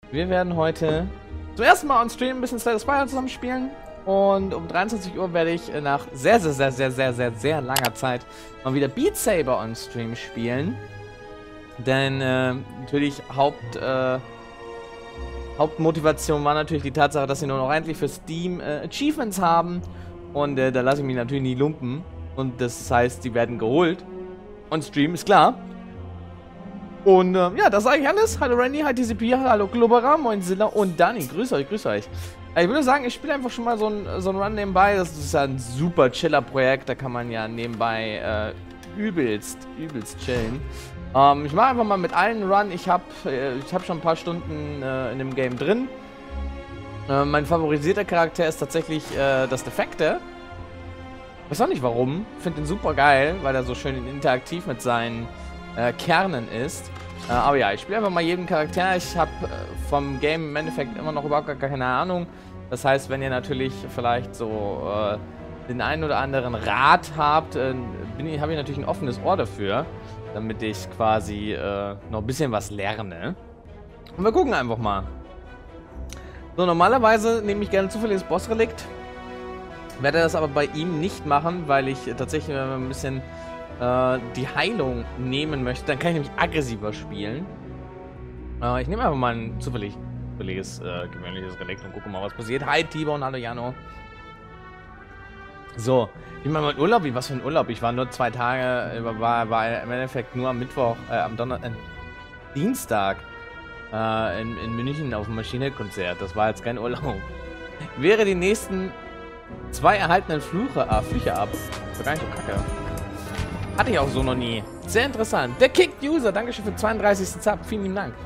Wir werden heute zum ersten Mal on Stream ein bisschen Slay the Spire zusammen spielen. Und um 23 Uhr werde ich nach sehr langer Zeit mal wieder Beat Saber on Stream spielen. Denn natürlich Hauptmotivation war natürlich die Tatsache, dass sie nur noch endlich für Steam Achievements haben. Und da lasse ich mich natürlich nie lumpen. Und das heißt, die werden geholt. On Stream, ist klar. Und ja, das ist eigentlich alles. Hallo Randy, hi TCP, hallo Globera, moin Zilla und Dani. Grüß euch, grüß euch. Ich würde sagen, ich spiele einfach schon mal so ein Run nebenbei. Das ist ja ein super chiller Projekt. Da kann man ja nebenbei übelst chillen. Ich mache einfach mal mit allen Run. Ich hab schon ein paar Stunden in dem Game drin. Mein favorisierter Charakter ist tatsächlich das Defekte. Ich weiß auch nicht warum. Finde den super geil, weil er so schön interaktiv mit seinen Kernen ist. Aber ja, ich spiele einfach mal jeden Charakter. Ich habe vom Game im Endeffekt immer noch überhaupt gar keine Ahnung. Das heißt, wenn ihr natürlich vielleicht so den einen oder anderen Rat habt, habe ich natürlich ein offenes Ohr dafür, damit ich quasi noch ein bisschen was lerne. Und wir gucken einfach mal. So, normalerweise nehme ich gerne zufälliges Bossrelikt. Werde das aber bei ihm nicht machen, weil ich tatsächlich ein bisschen die Heilung nehmen möchte. Dann kann ich nämlich aggressiver spielen. Ich nehme einfach mal ein zufälliges gewöhnliches Relikt und gucke mal, was passiert. Hi T-Bone, hallo Jano. So, ich meine, mein Urlaub, was für ein Urlaub? Ich war nur 2 Tage, war im Endeffekt nur am Mittwoch, am Dienstag in München auf dem Maschinenkonzert. Das war jetzt kein Urlaub. Wäre die nächsten 2 erhaltenen Flüche ab. Das war gar nicht so kacke. Hatte ich auch so noch nie. Sehr interessant. Der Kicked User, dankeschön für 32. Zap. Vielen lieben Dank.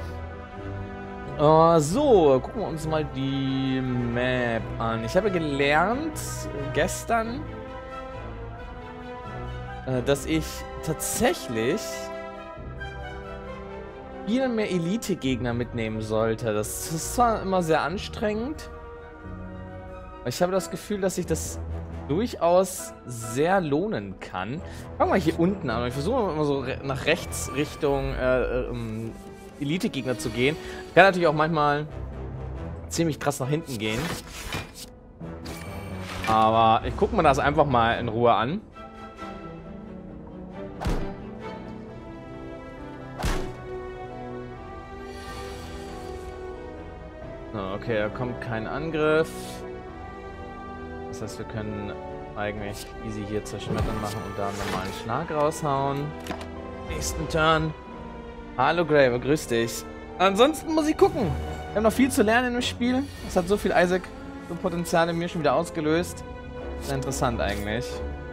So, gucken wir uns mal die Map an. Ich habe gelernt gestern, dass ich tatsächlich viel mehr Elite-Gegner mitnehmen sollte. Das ist zwar immer sehr anstrengend, aber ich habe das Gefühl, dass sich das durchaus sehr lohnen kann. Fangen wir mal hier unten an. Ich versuche immer so nach rechts Richtung Elite-Gegner zu gehen. Ich kann natürlich auch manchmal ziemlich krass nach hinten gehen. Aber ich gucke mir das einfach mal in Ruhe an. Okay, da kommt kein Angriff. Das heißt, wir können eigentlich easy hier zerschmettern machen und da nochmal einen Schlag raushauen. Nächsten Turn. Hallo Graver, grüß dich. Ansonsten muss ich gucken. Wir haben noch viel zu lernen im Spiel. Es hat so viel Isaac-Potenzial in mir schon wieder ausgelöst. Sehr interessant eigentlich.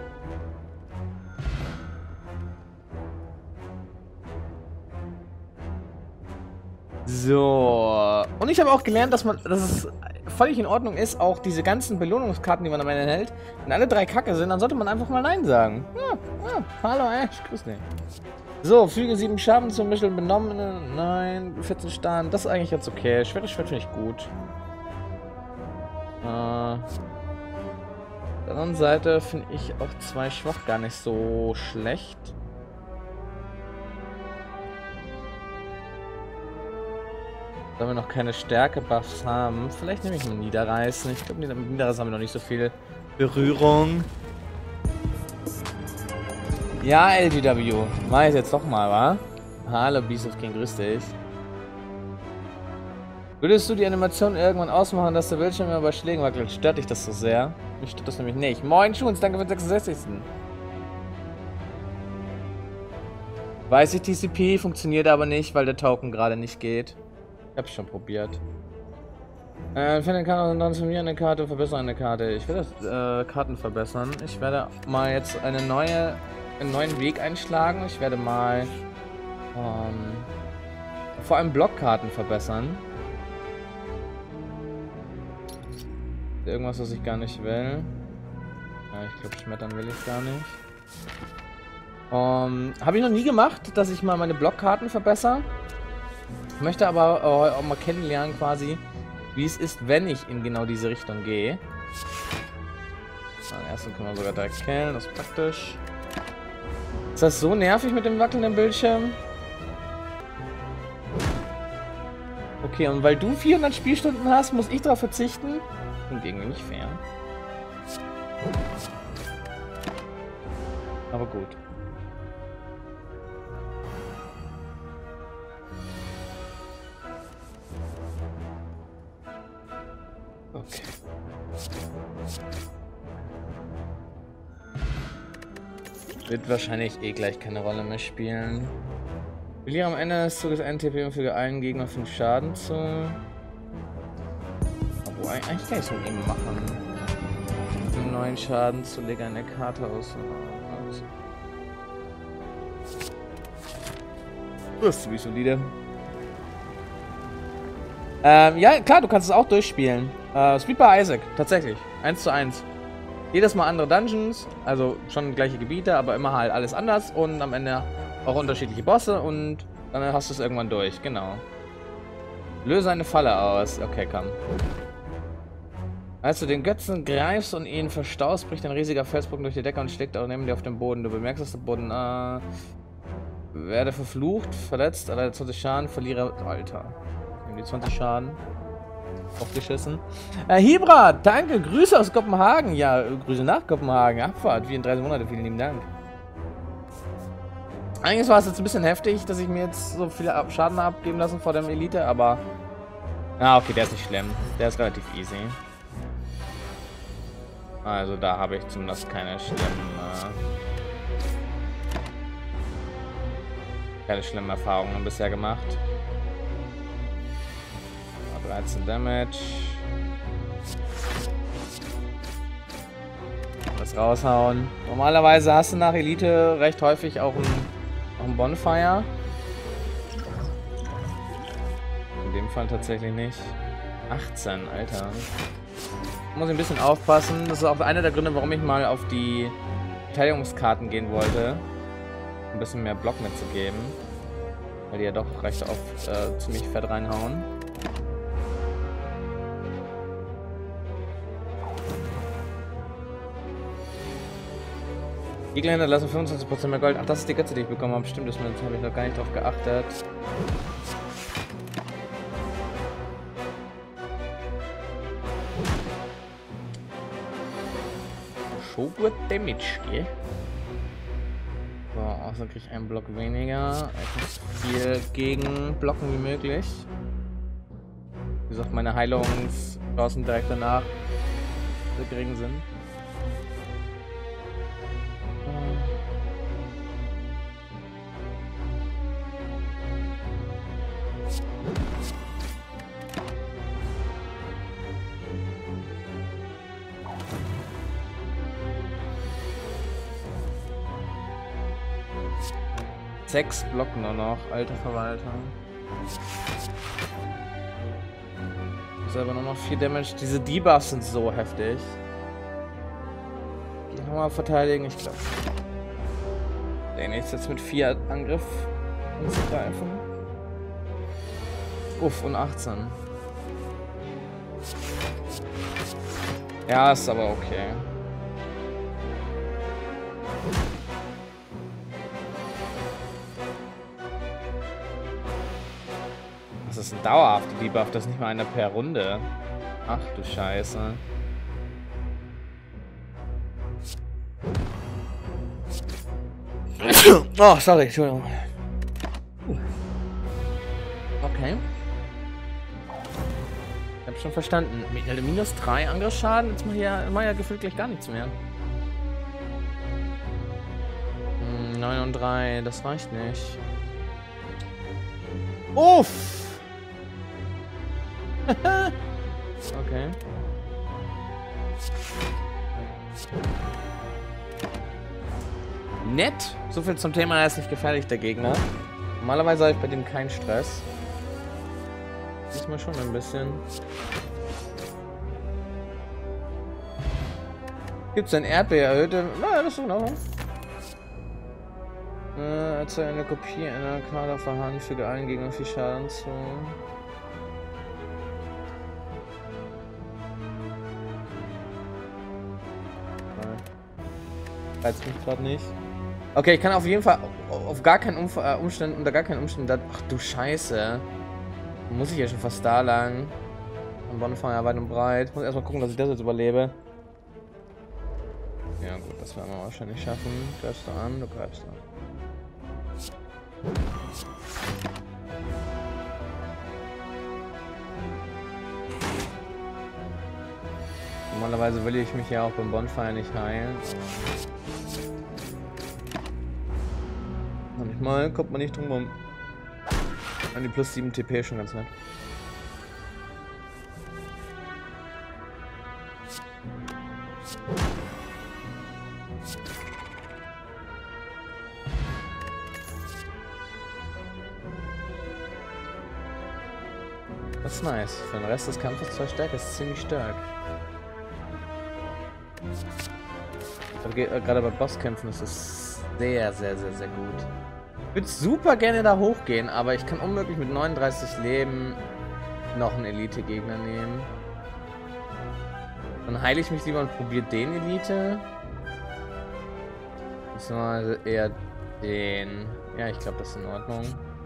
So. Und ich habe auch gelernt, dass es völlig in Ordnung ist, auch diese ganzen Belohnungskarten, die man am Ende hält, wenn alle 3 Kacke sind, dann sollte man einfach mal Nein sagen. Ja, hallo Ash, grüß dich. So, füge 7 Schaden zum Mittel Benommene. Nein, 14 Stand. Das ist eigentlich jetzt okay. Schwert finde ich gut. Auf der anderen Seite finde ich auch 2 Schwach gar nicht so schlecht. Da wir noch keine Stärke-Buffs haben. Vielleicht nehme ich einen Niederreißen. Ich glaube, mit Niederreißen haben wir noch nicht so viel Berührung. Ja, LGW. Mach ich jetzt doch mal, wa? Hallo, Beast of King, grüß dich. Würdest du die Animation irgendwann ausmachen, dass der Bildschirm immer bei Schlägen wackelt? Stört dich das so sehr? Mich stört das nämlich nicht. Moin, Schuns, danke für den 66. Weiß ich, TCP funktioniert aber nicht, weil der Token gerade nicht geht. Ich hab's schon probiert. Finde transformieren eine Karte, verbessern eine Karte. Ich werde Karten verbessern. Ich werde mal jetzt einen neuen Weg einschlagen. Ich werde mal vor allem Blockkarten verbessern. Irgendwas, was ich gar nicht will. Ja, ich glaube, schmettern will ich gar nicht. Habe ich noch nie gemacht, dass ich mal meine Blockkarten verbessere. Ich möchte aber auch mal kennenlernen quasi, wie es ist, wenn ich in genau diese Richtung gehe. Den ersten können wir sogar direkt killen, das ist praktisch. Ist das so nervig mit dem wackelnden Bildschirm? Okay, und weil du 400 Spielstunden hast, muss ich darauf verzichten? Klingt irgendwie nicht fair. Aber gut. Okay. Wird wahrscheinlich eh gleich keine Rolle mehr spielen. Verliere am Ende des Zuges NTP und füge allen Gegnern 5 Schaden zu. Obwohl, eigentlich kann ich es mit ihm machen. Den neuen Schaden zu legen eine Karte aus. Das ist ziemlich solide. Ja, klar, du kannst es auch durchspielen. Spielt bei Isaac, tatsächlich. 1:1. Jedes Mal andere Dungeons, also schon gleiche Gebiete, aber immer halt alles anders und am Ende auch unterschiedliche Bosse und dann hast du es irgendwann durch, genau. Löse eine Falle aus. Okay, komm. Als du den Götzen greifst und ihn verstaust, bricht ein riesiger Felsbrocken durch die Decke und schlägt auch neben dir auf den Boden. Du bemerkst, dass der Boden, werde verflucht, verletzt, erleide 20 Schaden, verliere, Alter. Die 20 Schaden. Aufgeschissen. Hibra, danke, Grüße aus Kopenhagen. Ja, Grüße nach Kopenhagen. Abfahrt, 34 Monate, vielen lieben Dank. Eigentlich war es jetzt ein bisschen heftig, dass ich mir jetzt so viele Schaden abgeben lassen vor dem Elite, aber... Ah, okay, der ist nicht schlimm. Der ist relativ easy. Also da habe ich zumindest keine schlimmen Erfahrungen bisher gemacht. 13 Damage. Was raushauen. Normalerweise hast du nach Elite recht häufig auch ein Bonfire. In dem Fall tatsächlich nicht. 18, Alter. Muss ich ein bisschen aufpassen. Das ist auch einer der Gründe, warum ich mal auf die Verteidigungskarten gehen wollte. Ein bisschen mehr Block mitzugeben. Weil die ja doch recht oft ziemlich fett reinhauen. Gegner lassen 25% mehr Gold. Ach, das ist die Götze, die ich bekommen habe. Stimmt, das habe ich noch gar nicht drauf geachtet. So gut Damage, gell? So, außer kriege ich einen Block weniger. Ich muss viel gegen blocken wie möglich. Wie gesagt, meine Heilungschancen direkt danach sehr gering sind. Sechs Blocken nur noch, alter Verwalter. Selber nur noch 4 Damage. Diese Debuffs sind so heftig. Die Hammer verteidigen, ich glaube. Den ist jetzt mit 4 Angriff anzugreifen. Uff, und 18. Ja, ist aber okay. Das ist ein dauerhafter Debuff, das ist nicht mal einer per Runde. Ach du Scheiße. Oh, sorry, Entschuldigung. Okay. Ich hab schon verstanden. Mit minus 3 Angriffsschaden, jetzt mach ja gefühlt gleich gar nichts mehr. 9 und 3, das reicht nicht. Uff! Okay. Nett. So viel zum Thema, er ist nicht gefährlich, der Gegner. Normalerweise habe ich bei dem keinen Stress. Diesmal schon ein bisschen. Gibt's ein Erdbeer erhöhte? Na, das ist in Ordnung. Erzeuge eine Kopie einer Karte auf der Hand, füge allen Gegnern viel Schaden zu. Reizt mich gerade nicht. Okay, ich kann auf jeden Fall auf gar keinen Umständen, unter gar keinen Umständen. Ach du Scheiße. Muss ich ja schon fast da lang. Am Bonfire weit und breit. Muss erstmal gucken, dass ich das jetzt überlebe. Ja gut, das werden wir wahrscheinlich schaffen. Greifst du an, du greifst an. Normalerweise will ich mich ja auch beim Bonfire nicht heilen. Manchmal kommt man nicht drum rum. An die plus 7 TP schon ganz nett. Das ist nice. Für den Rest des Kampfes 2 Stärke ist ziemlich stark. Gerade bei Bosskämpfen ist es sehr, sehr, sehr, sehr gut. Ich würde super gerne da hochgehen, aber ich kann unmöglich mit 39 Leben noch einen Elite-Gegner nehmen. Dann heile ich mich lieber und probiere den Elite. Beziehungsweise eher den. Ja, ich glaube, das ist in Ordnung.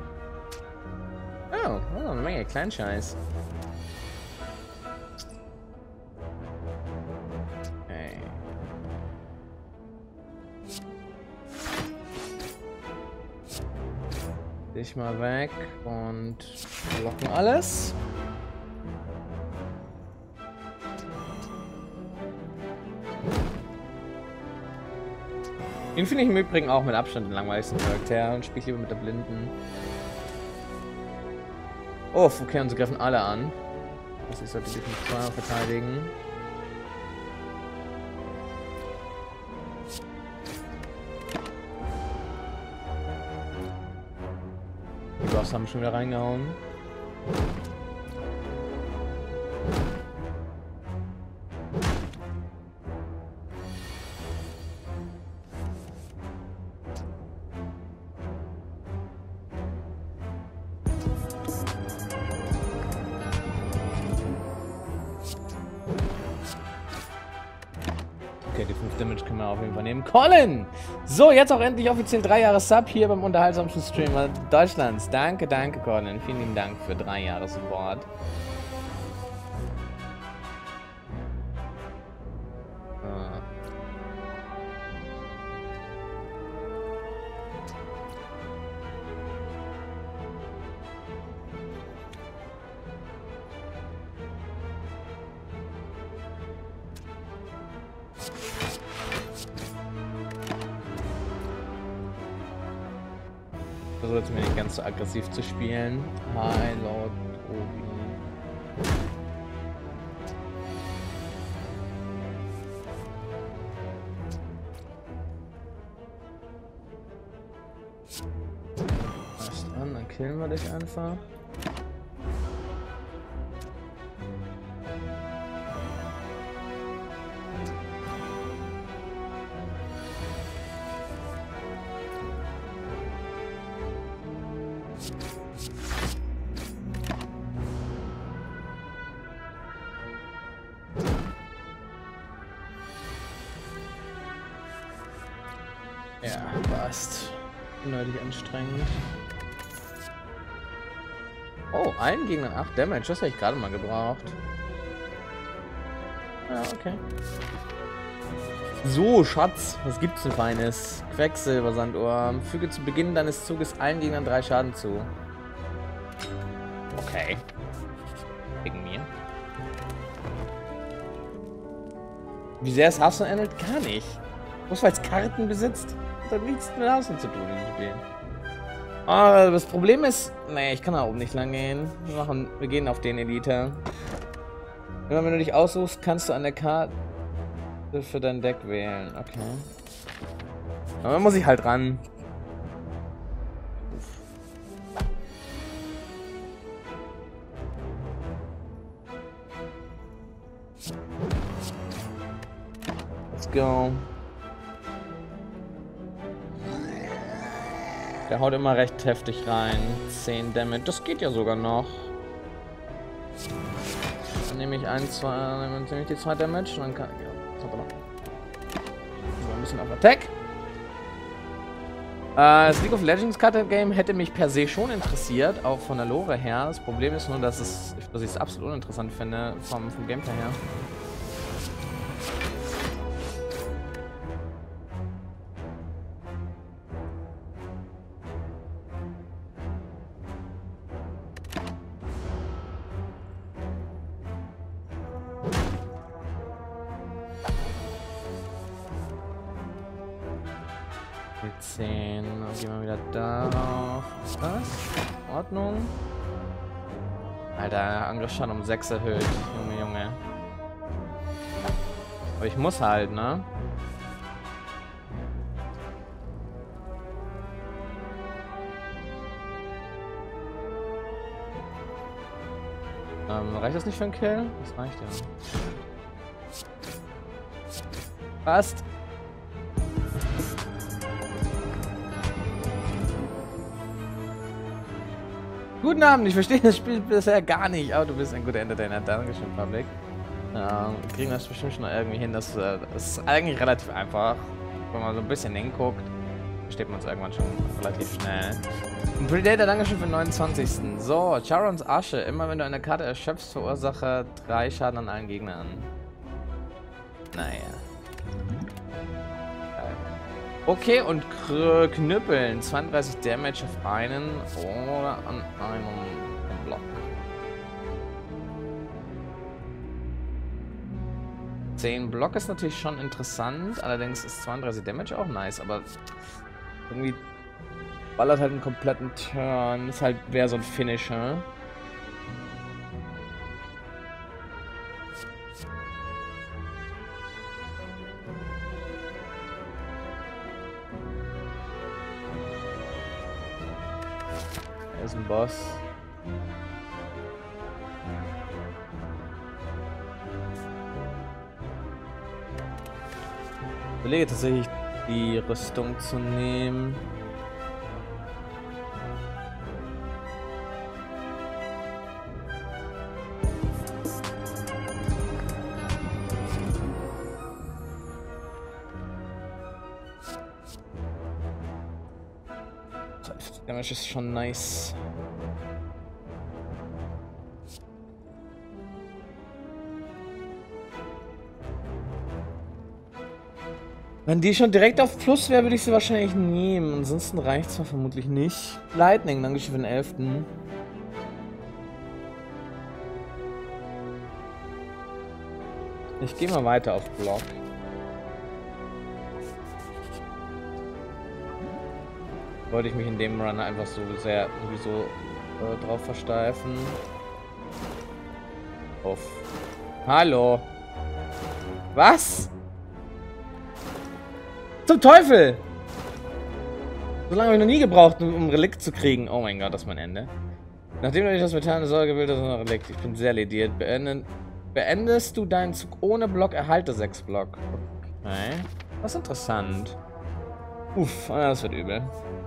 Oh, eine Menge Kleinscheiß. Okay. Dich mal weg und blocken alles. Den finde ich im Übrigen auch mit Abstand den langweiligsten Charakter und spiele lieber mit der Blinden. Oh, okay, und sie greifen alle an. Also ich sollte dich mit 2 verteidigen. Die Boss haben schon wieder reingehauen. Okay, die 5 Damage können wir auf jeden Fall nehmen. Colin! So, jetzt auch endlich offiziell 3 Jahre Sub hier beim unterhaltsamsten Streamer Deutschlands. Danke, danke, Colin. Vielen lieben Dank für 3 Jahre Support. Versuche jetzt mir nicht ganz so aggressiv zu spielen. Hi, Lord Obi. Passt an, dann killen wir dich einfach. Ja, passt. Unnötig anstrengend. Oh, allen Gegnern 8 Damage. Das hätte ich gerade mal gebraucht. Ja, okay. So, Schatz. Was gibt's denn Feines? Quecksilbersandohr. Füge zu Beginn deines Zuges allen Gegnern 3 Schaden zu. Okay. Wegen mir. Wie sehr es Hearthstone ändert? Gar nicht. Bloß weil es Karten besitzt. Das hat nichts mit Hearthstone zu tun in dem Spiel. Ah, das Problem ist... Nee, ich kann da oben nicht lang gehen. Wir gehen auf den Elite. Immer wenn du dich aussuchst, kannst du an der Karte für dein Deck wählen. Okay. Aber dann muss ich halt ran. Let's go. Der haut immer recht heftig rein. 10 Damage. Das geht ja sogar noch. Dann nehme ich die 2 Damage und dann kann ich. Ja, das hat er noch. So, ein bisschen auf Attack. Das League of Legends Card Game hätte mich per se schon interessiert, auch von der Lore her. Das Problem ist nur, dass ich es absolut uninteressant finde vom Gameplay her. Die 10. Gehen wir wieder darauf. Was ist das? Ordnung. Alter, Angriffsschaden um 6 erhöht. Junge, Junge. Aber ich muss halt, ne? Reicht das nicht für einen Kill? Das reicht ja. Passt. Guten Abend, ich verstehe das Spiel bisher gar nicht, aber du bist ein guter Entertainer. Dankeschön, Public. Wir kriegen das bestimmt schon irgendwie hin. Das ist eigentlich relativ einfach. Wenn man so ein bisschen hinguckt, versteht man es irgendwann schon relativ schnell. Und Predator, Dankeschön für den 29. So, Charons Asche. Immer wenn du eine Karte erschöpfst, verursache 3 Schaden an allen Gegnern. Naja. Okay, und Knüppeln. 32 Damage auf einen oder an einem Block. 10 Block ist natürlich schon interessant. Allerdings ist 32 Damage auch nice, aber irgendwie ballert halt einen kompletten Turn. Ist halt, wäre so ein Finisher. Er ist ein Boss. Ich überlege tatsächlich, die Rüstung zu nehmen. Damage ist schon nice. Wenn die schon direkt auf Plus wäre, würde ich sie wahrscheinlich nehmen. Ansonsten reicht es vermutlich nicht. Lightning, danke schön für den 11. Ich gehe mal weiter auf Block. Wollte ich mich in dem Run einfach so sehr sowieso drauf versteifen. Auf. Hallo. Was? Zum Teufel! So lange habe ich noch nie gebraucht, um ein Relikt zu kriegen. Oh mein Gott, das ist mein Ende. Nachdem du dich das Metall Sorge gewählt hast, ist ein Relikt. Ich bin sehr lediert. Beendest du deinen Zug ohne Block, erhalte 6 Block. Okay. Das ist interessant. Uff, das wird übel.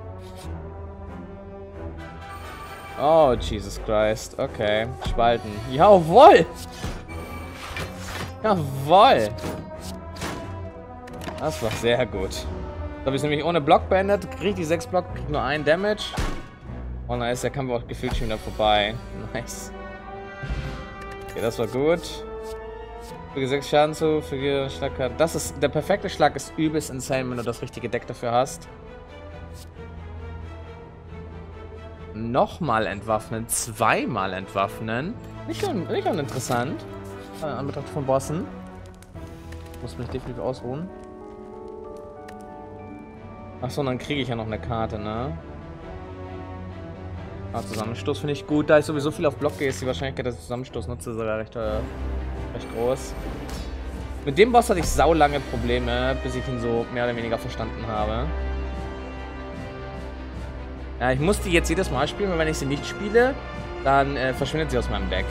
Oh, Jesus Christ. Okay. Spalten. Jawohl! Jawohl! Das war sehr gut. So habe ich es nämlich ohne Block beendet. Kriege die 6 Block, kriege nur 1 Damage. Und dann ist der Kampf auch gefühlt schon wieder vorbei. Nice. Okay, das war gut. Füge 6 Schaden zu, füge Schlagkarte. Das ist. Der perfekte Schlag ist übelst insane, wenn du das richtige Deck dafür hast. Nochmal entwaffnen, zweimal entwaffnen. Nicht uninteressant. An Betracht von Bossen. Muss mich definitiv ausruhen. Achso, dann kriege ich ja noch eine Karte, ne? Ah, Zusammenstoß finde ich gut. Da ich sowieso viel auf Block gehe, ist die Wahrscheinlichkeit, dass ich Zusammenstoß nutze, sogar recht groß. Mit dem Boss hatte ich saulange Probleme, bis ich ihn so mehr oder weniger verstanden habe. Ja, ich muss die jetzt jedes Mal spielen, weil wenn ich sie nicht spiele, dann verschwindet sie aus meinem Deck.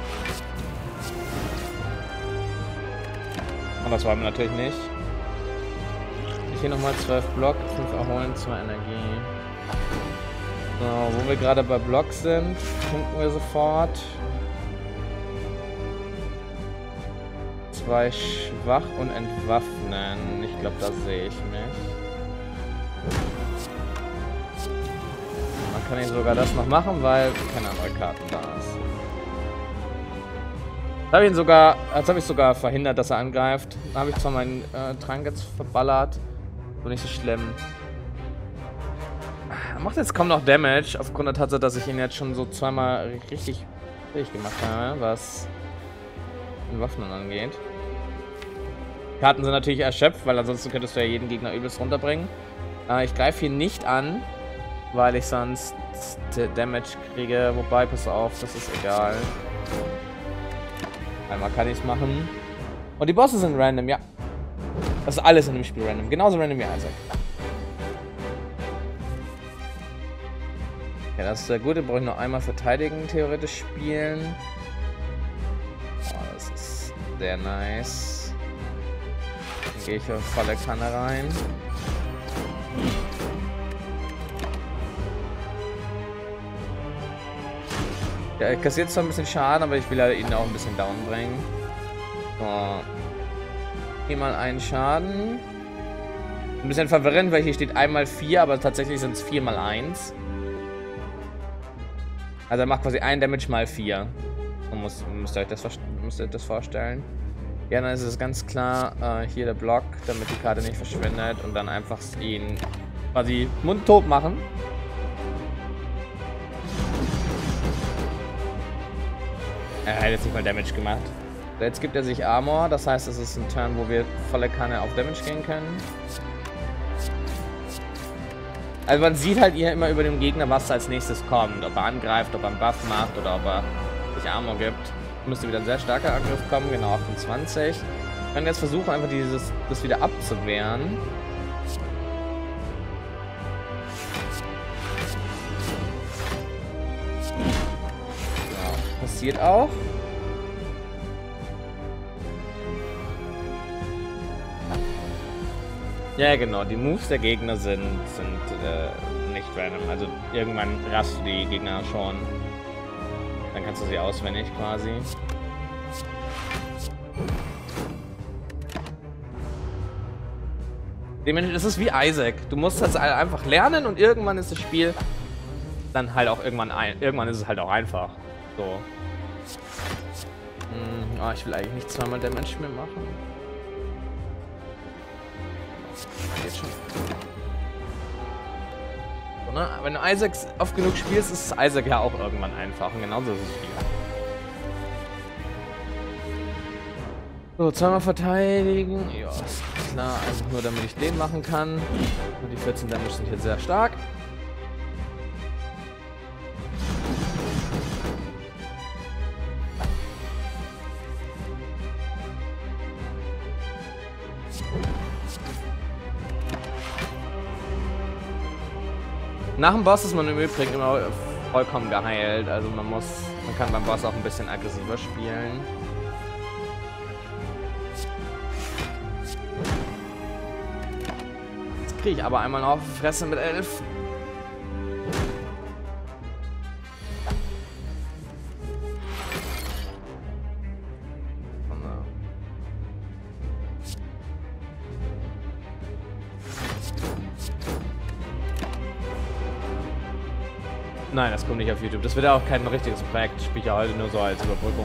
Und das wollen wir natürlich nicht. Ich hier nochmal 12 Block, 5 erholen, 2 Energie. So, wo wir gerade bei Block sind, punkten wir sofort. 2 schwach und entwaffnen. Ich glaube, da sehe ich mich. kann ich sogar das noch machen, weil keine andere Karten da ist. Jetzt habe ich sogar verhindert, dass er angreift. Da habe ich zwar meinen Trank jetzt verballert, aber nicht so schlimm. Er macht jetzt kaum noch Damage, aufgrund der Tatsache, dass ich ihn jetzt schon so zweimal richtig gemacht habe, was Waffen angeht. Karten sind natürlich erschöpft, weil ansonsten könntest du ja jeden Gegner übelst runterbringen. Ich greife hier nicht an, weil ich sonst Damage kriege. Wobei, pass auf, das ist egal. Einmal kann ich es machen. Und die Bosse sind random, ja. Das ist alles in dem Spiel random. Genauso random wie Isaac. Ja, das ist sehr gut. Den brauche ich noch einmal verteidigen, theoretisch spielen. Oh, das ist sehr nice. Dann gehe ich auf volle Kanne rein. Ja, er kassiert zwar ein bisschen Schaden, aber ich will halt ihn auch ein bisschen down bringen. So. Hier mal einen Schaden. Ein bisschen verwirrend, weil hier steht einmal 4, aber tatsächlich sind es 4 mal 1. Also er macht quasi 1 Damage mal 4. Müsst ihr euch das vorstellen. Ja, dann ist es ganz klar hier der Block, damit die Karte nicht verschwindet. Und dann einfach ihn quasi mundtot machen. Er hat jetzt nicht mal Damage gemacht. Jetzt gibt er sich Armor, das heißt, es ist ein Turn, wo wir volle Kanne auf Damage gehen können. Also man sieht halt hier immer über dem Gegner, was als nächstes kommt. Ob er angreift, ob er einen Buff macht oder ob er sich Armor gibt. Müsste wieder ein sehr starker Angriff kommen, genau 28. Wir können jetzt versuchen, einfach das wieder abzuwehren. Ja, passiert auch. Ja, genau, die Moves der Gegner sind nicht random. Also irgendwann rast du die Gegner schon. Dann kannst du sie auswendig quasi. Dementsprechend ist es wie Isaac. Du musst das einfach lernen und irgendwann ist das Spiel dann halt auch irgendwann ist es halt auch einfach. So. Oh, ich will eigentlich nicht zweimal Damage mehr machen. Geht schon. So, ne? Wenn du Isaac oft genug spielst, ist Isaac ja auch irgendwann einfach. Und genauso ist es hier. So, zweimal verteidigen. Ja, ist klar. Einfach nur, damit ich den machen kann. Und die 14 Damage sind hier sehr stark. Nach dem Boss ist man im Übrigen immer vollkommen geheilt. Also man kann beim Boss auch ein bisschen aggressiver spielen. Jetzt kriege ich aber einmal noch auf die Fresse mit 11. Nein, das kommt nicht auf YouTube. Das wird ja auch kein richtiges Projekt. Ich spiele ja heute nur so als Überbrückung.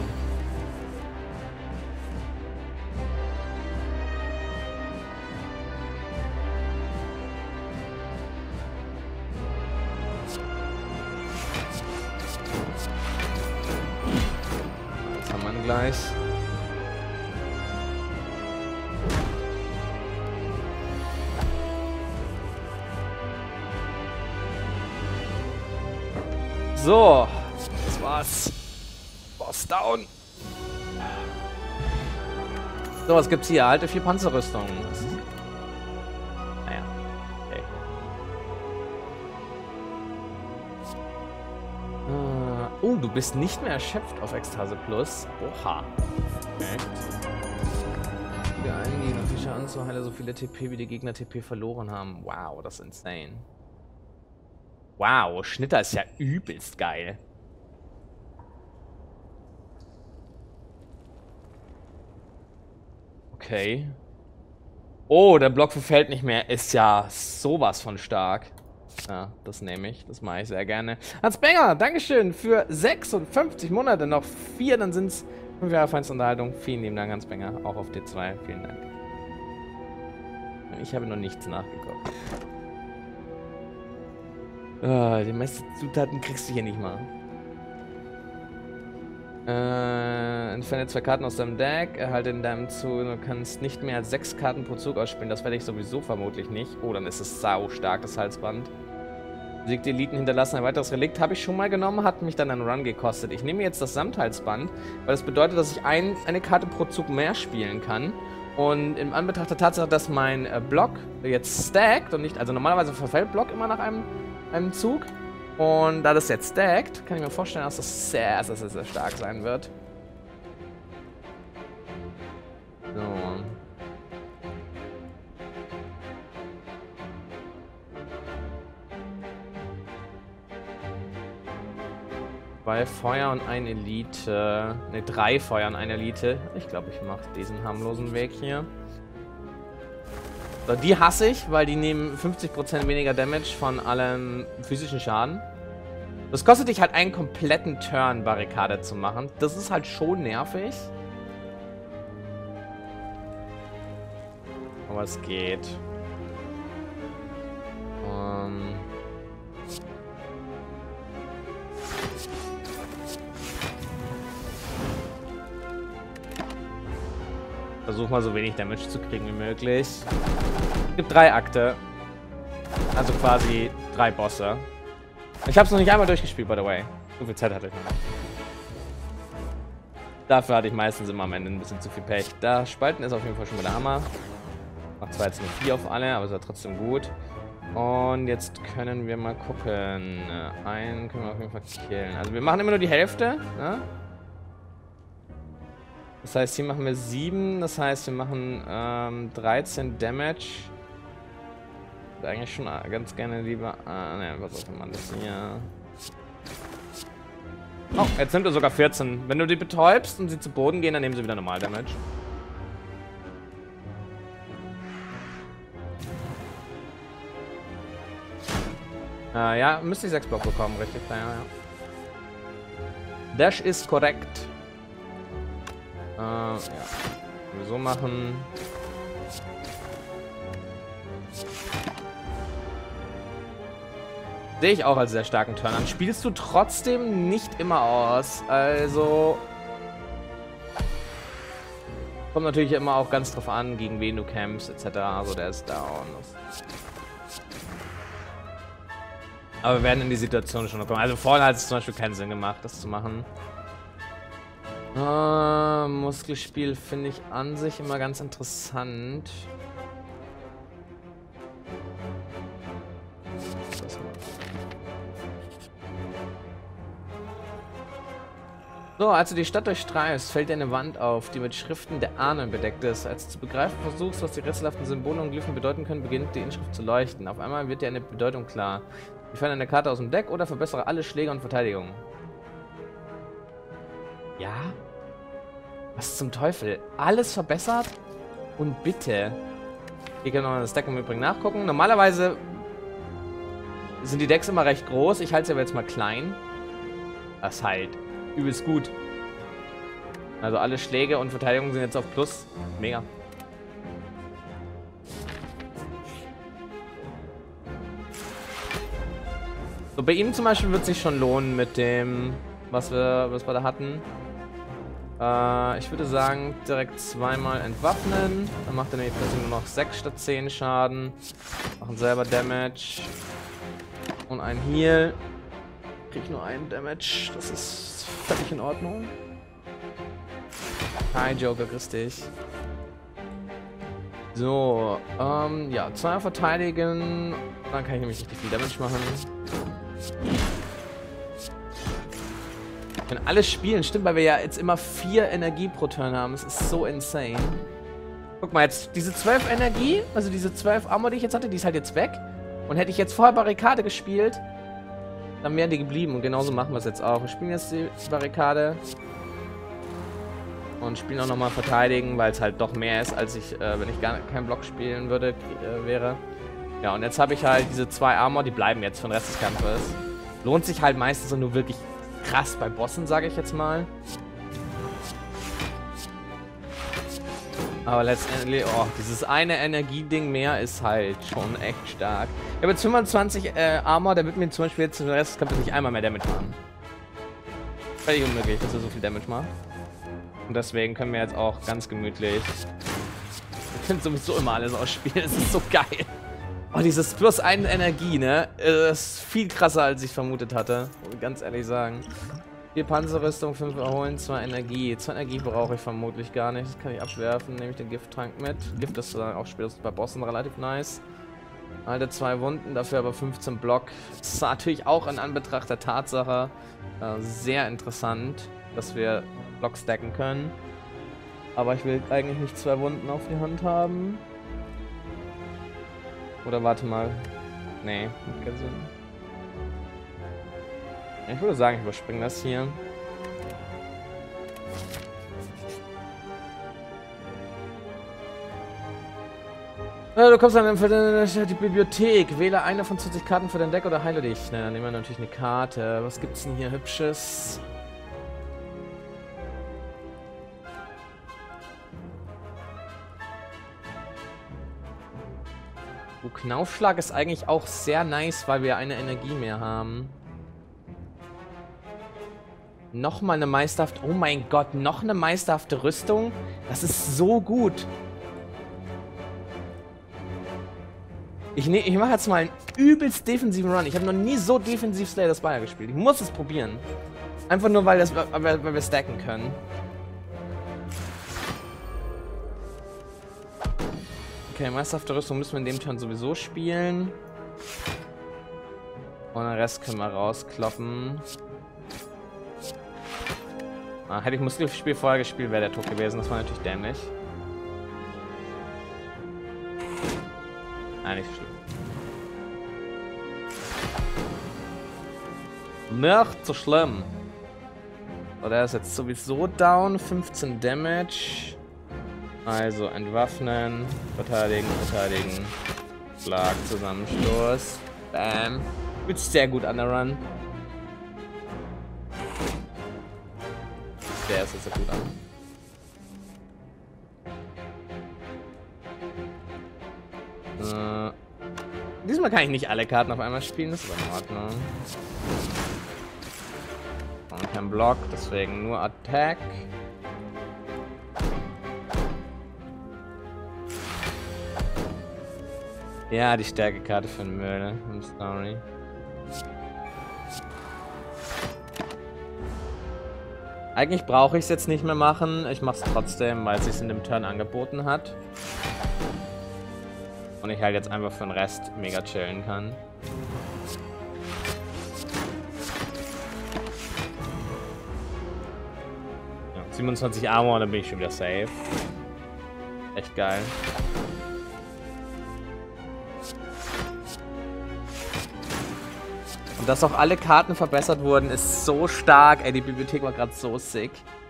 Jetzt haben wir ihn gleich. So, das war's. Boss down. So, was gibt's hier? Alte 4 Panzerrüstungen. Naja, okay. Oh, du bist nicht mehr erschöpft auf Ekstase Plus. Oha. Perfekt. Wieder einen Gegner Fischer anzuheilen, so viele TP wie die Gegner TP verloren haben. Wow, das ist insane. Wow, Schnitter ist ja übelst geil. Okay. Oh, der Block verfällt nicht mehr. Ist ja sowas von stark. Ja, das nehme ich. Das mache ich sehr gerne. Hans Benger, Dankeschön für 56 Monate. Noch 4, dann sind es 5 Jahre Feinsunterhaltung. Vielen lieben Dank, Hans Benger. Auch auf D2. Vielen Dank. Ich habe noch nichts nachgekocht. Die meisten Zutaten kriegst du hier nicht mal. Entferne 2 Karten aus deinem Deck, erhalte in deinem Zug, du kannst nicht mehr als 6 Karten pro Zug ausspielen, das werde ich sowieso vermutlich nicht. Oh, dann ist es sau stark, das Halsband. Besiegte Eliten hinterlassen ein weiteres Relikt, habe ich schon mal genommen, hat mich dann einen Run gekostet. Ich nehme jetzt das Samthalsband, weil das bedeutet, dass ich eine Karte pro Zug mehr spielen kann. Und im Anbetracht der Tatsache, dass mein Block jetzt stackt und nicht, also normalerweise verfällt Block immer nach einem Zug. Und da das jetzt stackt, kann ich mir vorstellen, dass das sehr, sehr, sehr, sehr stark sein wird. So. Zwei Feuer und ein Elite. Ne, 3 Feuer und eine Elite. Ich glaube, ich mache diesen harmlosen Weg hier. So, die hasse ich, weil die nehmen 50% weniger Damage von allem physischen Schaden. Das kostet dich halt einen kompletten Turn, Barrikade zu machen. Das ist halt schon nervig. Aber es geht. Versuch mal so wenig Damage zu kriegen wie möglich. Es gibt 3 Akte. Also quasi 3 Bosse. Ich habe es noch nicht einmal durchgespielt, by the way. So viel Zeit hatte ich noch nicht. Dafür hatte ich meistens immer am Ende ein bisschen zu viel Pech. Da Spalten ist auf jeden Fall schon mal der Hammer. Macht zwar jetzt nur 4 auf alle, aber ist ja trotzdem gut. Und jetzt können wir mal gucken. Einen können wir auf jeden Fall killen. Also wir machen immer nur die Hälfte. Ne? Das heißt, hier machen wir 7. Das heißt, wir machen 13 Damage. Eigentlich schon ganz gerne lieber. Ne, was auch immer das hier. Oh, jetzt nimmt er sogar 14. Wenn du die betäubst und sie zu Boden gehen, dann nehmen sie wieder normal Damage. Ja, müsste ich 6 Block bekommen, richtig? Ja, ja. Das ist korrekt. Ja. Wir so machen. Sehe ich auch als sehr starken Turn an. Spielst du trotzdem nicht immer aus. Also. Kommt natürlich immer auch ganz drauf an, gegen wen du campst, etc. Also der ist down. Aber wir werden in die Situation schon noch kommen. Also vorne hat es zum Beispiel keinen Sinn gemacht, das zu machen. Muskelspiel finde ich an sich immer ganz interessant. So, als du die Stadt durchstreifst, fällt dir eine Wand auf, die mit Schriften der Ahnen bedeckt ist. Als du zu begreifen versuchst, was die rätselhaften Symbole und Glyphen bedeuten können, beginnt die Inschrift zu leuchten. Auf einmal wird dir eine Bedeutung klar. Entferne eine Karte aus dem Deck oder verbessere alle Schläge und Verteidigung. Ja? Was zum Teufel? Alles verbessert? Und bitte. Hier können wir das Deck im Übrigen nachgucken. Normalerweise sind die Decks immer recht groß. Ich halte sie aber jetzt mal klein. Das ist halt übelst gut. Also alle Schläge und Verteidigung sind jetzt auf Plus. Mega. So, bei ihm zum Beispiel wird es sich schon lohnen mit dem, was wir da hatten. Ich würde sagen, direkt zweimal entwaffnen. Dann macht er nämlich plötzlich nur noch 6 statt 10 Schaden. Machen selber Damage. Und ein Heal. Krieg ich nur einen Damage. Das ist völlig in Ordnung. Hi Joker, grüß dich. So, ja, 2 verteidigen. Dann kann ich nämlich richtig viel Damage machen. Wir können alles spielen, stimmt, weil wir ja jetzt immer 4 Energie pro Turn haben. Es ist so insane. Guck mal, jetzt diese 12 Energie, also diese 12 Armor, die ich jetzt hatte, die ist halt jetzt weg. Und hätte ich jetzt vorher Barrikade gespielt, dann wären die geblieben. Und genauso machen wir es jetzt auch. Wir spielen jetzt die Barrikade. Und spielen auch nochmal verteidigen, weil es halt doch mehr ist, als ich, wenn ich gar keinen Block spielen würde, wäre. Ja, und jetzt habe ich halt diese 2 Armor, die bleiben jetzt für den Rest des Kampfes. Lohnt sich halt meistens nur wirklich krass bei Bossen, sage ich jetzt mal. Aber letztendlich, oh, dieses eine Energieding mehr ist halt schon echt stark. Ich habe jetzt 25 Armor, der wird mir zum Beispiel jetzt für den Rest des Kampfes nicht einmal mehr Damage machen. Völlig unmöglich, dass er so viel Damage macht. Und deswegen können wir jetzt auch ganz gemütlich... Ich finde sowieso immer alles ausspielen, es ist so geil. Oh, dieses plus 1 Energie, ne? Ist viel krasser, als ich vermutet hatte. Muss ich ganz ehrlich sagen. 4 Panzerrüstung, 5 erholen, 2 Energie. 2 Energie brauche ich vermutlich gar nicht. Das kann ich abwerfen. Nehme ich den Gifttrank mit. Gift ist dann auch spätestens bei Bossen relativ nice. Alte 2 Wunden, dafür aber 15 Block. Das ist natürlich auch in Anbetracht der Tatsache sehr interessant, dass wir Block stacken können. Aber ich will eigentlich nicht 2 Wunden auf die Hand haben. Oder warte mal. Nee, macht keinen Sinn. Ich würde sagen, ich überspringe das hier. Du kommst dann für die Bibliothek. Wähle eine von 20 Karten für dein Deck oder heile dich. Na, dann nehmen wir natürlich eine Karte. Was gibt's denn hier Hübsches? Knaufschlag ist eigentlich auch sehr nice, weil wir eine Energie mehr haben. Nochmal eine meisterhafte... Oh mein Gott, noch eine meisterhafte Rüstung? Das ist so gut. Ich mache jetzt mal einen übelst defensiven Run. Ich habe noch nie so defensiv Slay the Spire gespielt. Ich muss es probieren. Einfach nur, weil wir stacken können. Okay, meisterhafte Rüstung müssen wir in dem Turn sowieso spielen. Und den Rest können wir rauskloppen. Ah, hätte ich Muskelspiel vorher gespielt, wäre der tot gewesen. Das war natürlich dämlich. Ah, nicht schlimm. Nicht so schlimm. So, der ist jetzt sowieso down. 15 Damage. Also entwaffnen, verteidigen, verteidigen. Schlag, Zusammenstoß. Bam. Fühlt sich sehr gut an der Run. Der ist jetzt sehr gut an. Diesmal kann ich nicht alle Karten auf einmal spielen, das ist aber in Ordnung. Und kein Block, deswegen nur Attack. Ja, die Stärkekarte für den Müll, ne? I'm sorry. Eigentlich brauche ich es jetzt nicht mehr machen. Ich mache es trotzdem, weil es sich in dem Turn angeboten hat. Und ich halt jetzt einfach für den Rest mega chillen kann. Ja, 27 Armor, dann bin ich schon wieder safe. Echt geil. Und dass auch alle Karten verbessert wurden, ist so stark. Ey, die Bibliothek war gerade so sick.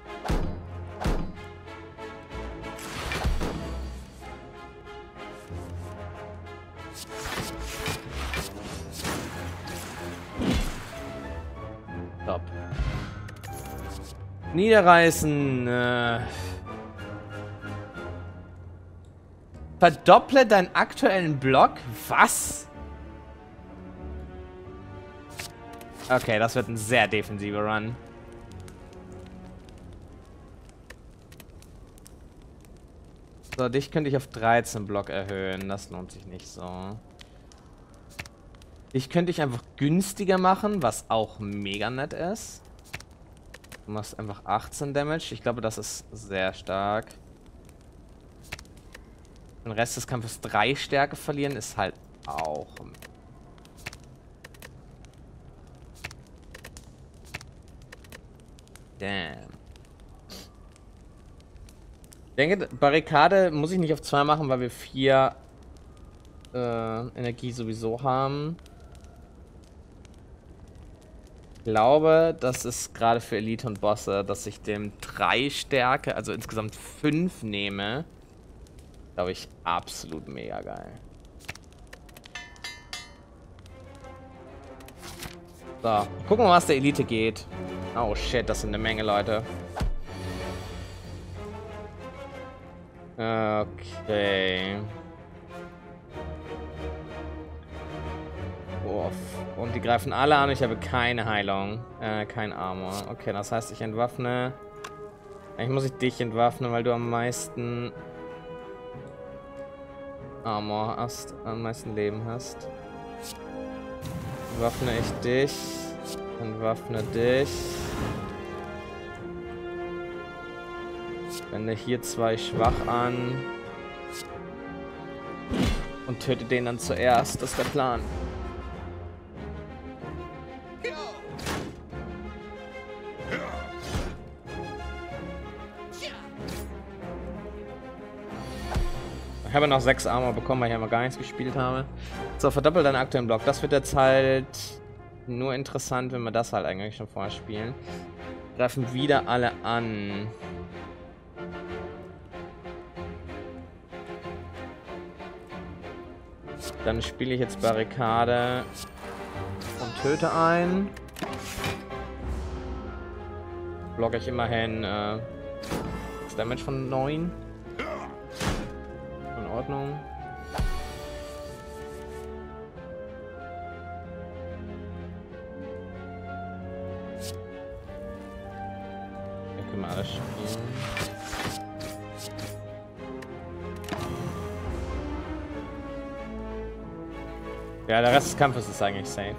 Top. Niederreißen. Verdopple deinen aktuellen Block? Was? Okay, das wird ein sehr defensiver Run. So, dich könnte ich auf 13 Block erhöhen. Das lohnt sich nicht so. Dich könnte ich einfach günstiger machen, was auch mega nett ist. Du machst einfach 18 Damage. Ich glaube, das ist sehr stark. Den Rest des Kampfes 3 Stärke verlieren ist halt auch... Damn. Ich denke, Barrikade muss ich nicht auf 2 machen, weil wir 4 Energie sowieso haben. Ich glaube, das ist gerade für Elite und Bosse, dass ich dem 3 Stärke, also insgesamt 5 nehme. Glaube ich, absolut mega geil. So, gucken wir mal, was der Elite geht. Oh shit, das sind eine Menge Leute. Okay. Uff. Und die greifen alle an. Ich habe keine Heilung. Kein Armor. Okay, das heißt, ich entwaffne. Eigentlich muss ich dich entwaffnen, weil du am meisten Armor hast, am meisten Leben hast. Entwaffne ich dich. Entwaffne dich. Wende hier 2 schwach an. Und töte den dann zuerst. Das ist der Plan. Ich habe noch 6 Armor bekommen, weil ich einmal gar nichts gespielt habe. So, verdoppelt deinen aktuellen Block. Das wird jetzt halt nur interessant, wenn wir das halt eigentlich schon vorher spielen. Greifen wieder alle an. Dann spiele ich jetzt Barrikade und töte einen. Blocke ich immerhin das Damage von 9. In Ordnung. Hier können wir alles spielen. Ja, der Rest des Kampfes ist eigentlich safe.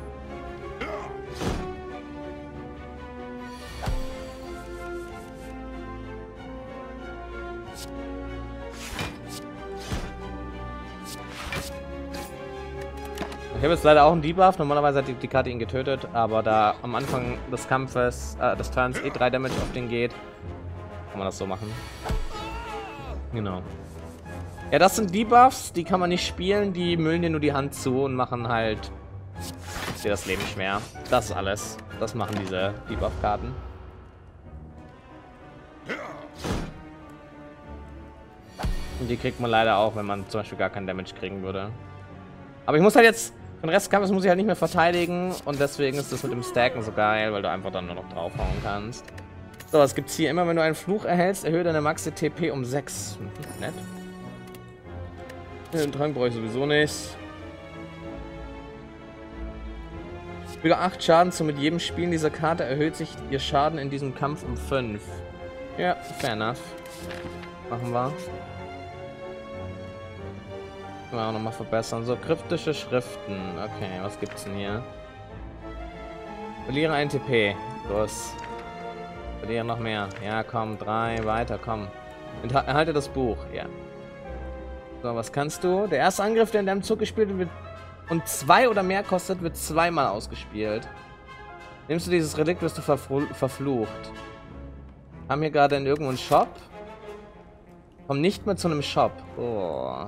Ich habe jetzt leider auch einen Debuff. Normalerweise hat die Karte ihn getötet, aber da am Anfang des Kampfes, des Turns 3 Damage auf den geht, kann man das so machen. Genau. Ja, das sind Debuffs, die kann man nicht spielen, die müllen dir nur die Hand zu und machen halt dir das Leben schwer. Das ist alles. Das machen diese Debuff-Karten. Und die kriegt man leider auch, wenn man zum Beispiel gar keinen Damage kriegen würde. Aber ich muss halt jetzt, für den Rest des Kampfes muss ich halt nicht mehr verteidigen und deswegen ist das mit dem Stacken so geil, weil du einfach dann nur noch draufhauen kannst. So, was gibt's hier? Immer wenn du einen Fluch erhältst, erhöhe deine Maxi-TP um 6. Nett. Den Trank brauche ich sowieso nicht. Füge 8 Schaden zu. Mit jedem Spielen dieser Karte erhöht sich ihr Schaden in diesem Kampf um 5. Ja, fair enough. Machen wir. Können wir auch nochmal verbessern. So, kryptische Schriften. Okay, was gibt's denn hier? Verliere ein TP. Los. Verliere noch mehr. Ja, komm, 3, weiter, komm. Erhalte das Buch. Ja. So, was kannst du? Der erste Angriff, der in deinem Zug gespielt wird und 2 oder mehr kostet, wird 2-mal ausgespielt. Nimmst du dieses Relikt, wirst du verflucht. Haben wir gerade in irgendwo einen Shop? Komm nicht mehr zu einem Shop. Oh.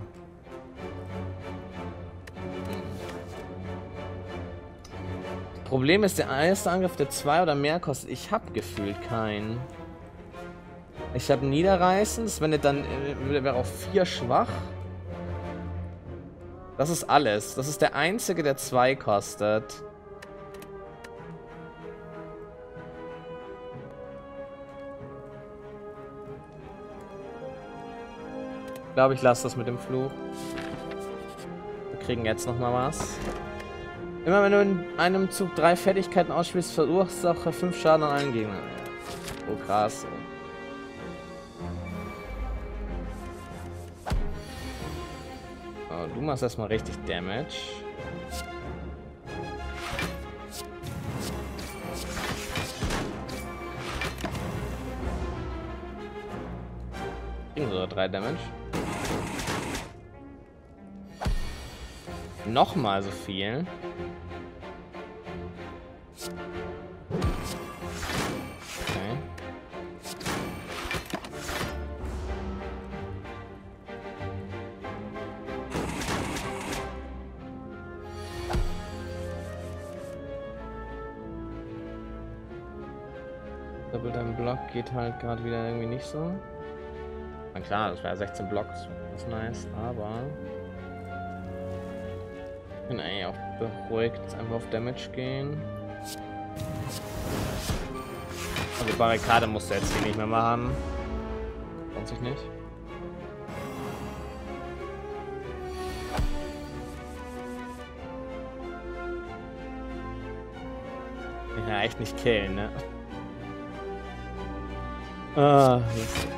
Problem ist, der erste Angriff, der 2 oder mehr kostet. Ich habe gefühlt keinen. Ich habe Niederreißen. Das wäre auf 4 schwach. Das ist alles. Das ist der einzige, der 2 kostet. Ich glaube, ich lasse das mit dem Fluch. Wir kriegen jetzt noch mal was. Immer wenn du in einem Zug 3 Fertigkeiten ausspielst, verursache 5 Schaden an allen Gegnern. Oh krass. Oh, du machst erstmal richtig Damage. Kriegen sogar 3 Damage. Nochmal so viel. Okay. Doppelter Block geht halt gerade wieder irgendwie nicht so. Na klar, das wäre 16 Blocks. Das ist nice, aber ich bin eigentlich auch beruhigt, jetzt einfach auf Damage gehen. Also Barrikade musst du jetzt hier nicht mehr machen. Lohnt sich nicht. Ja, echt nicht killen, ne? Ah, jetzt.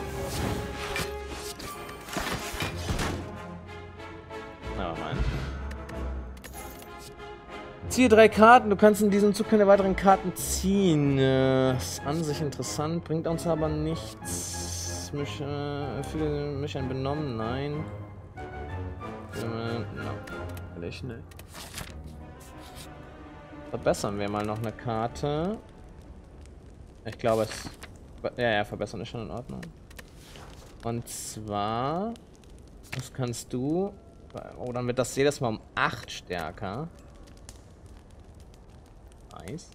Aber Mann. Ziehe 3 Karten. Du kannst in diesem Zug keine weiteren Karten ziehen. Ist an sich interessant, bringt uns aber nichts. Fühle mich ein benommen? Nein. No. Will ich nicht. Verbessern wir mal noch eine Karte. Ich glaube es... Ja, verbessern ist schon in Ordnung. Und zwar... Was kannst du... Oh, dann wird das jedes Mal um 8 stärker. Nice.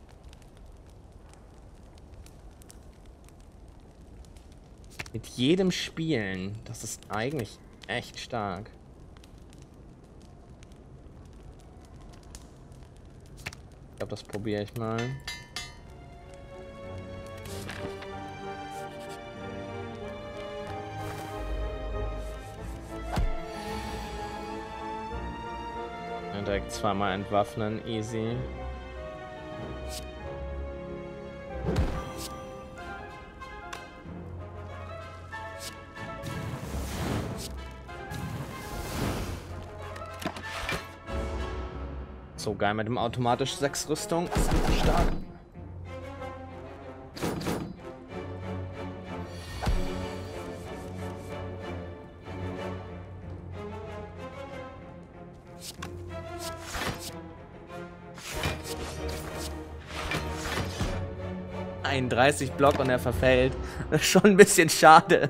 Mit jedem Spielen. Das ist eigentlich echt stark. Ich glaube, das probiere ich mal. Ja, direkt zweimal entwaffnen, easy. So geil mit dem automatisch 6 Rüstung. Ist richtig stark. Ein 30 Block und er verfällt. Das ist schon ein bisschen schade.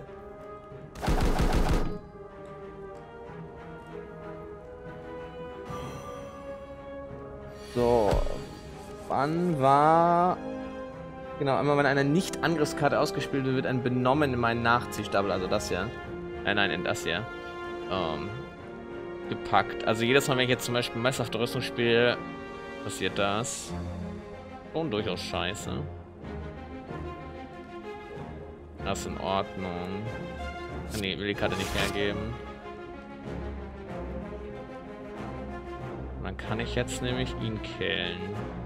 So, wann war... Genau, immer wenn eine Nicht-Angriffskarte ausgespielt wird, wird ein Benommen in meinen Nachziehstapel, also das hier. Nein, in das hier. Gepackt. Also jedes Mal, wenn ich jetzt zum Beispiel meisterhafte Rüstung spiele, passiert das. Schon durchaus scheiße. Das ist in Ordnung. Ne, will die Karte nicht hergeben. Dann kann ich jetzt nämlich ihn killen.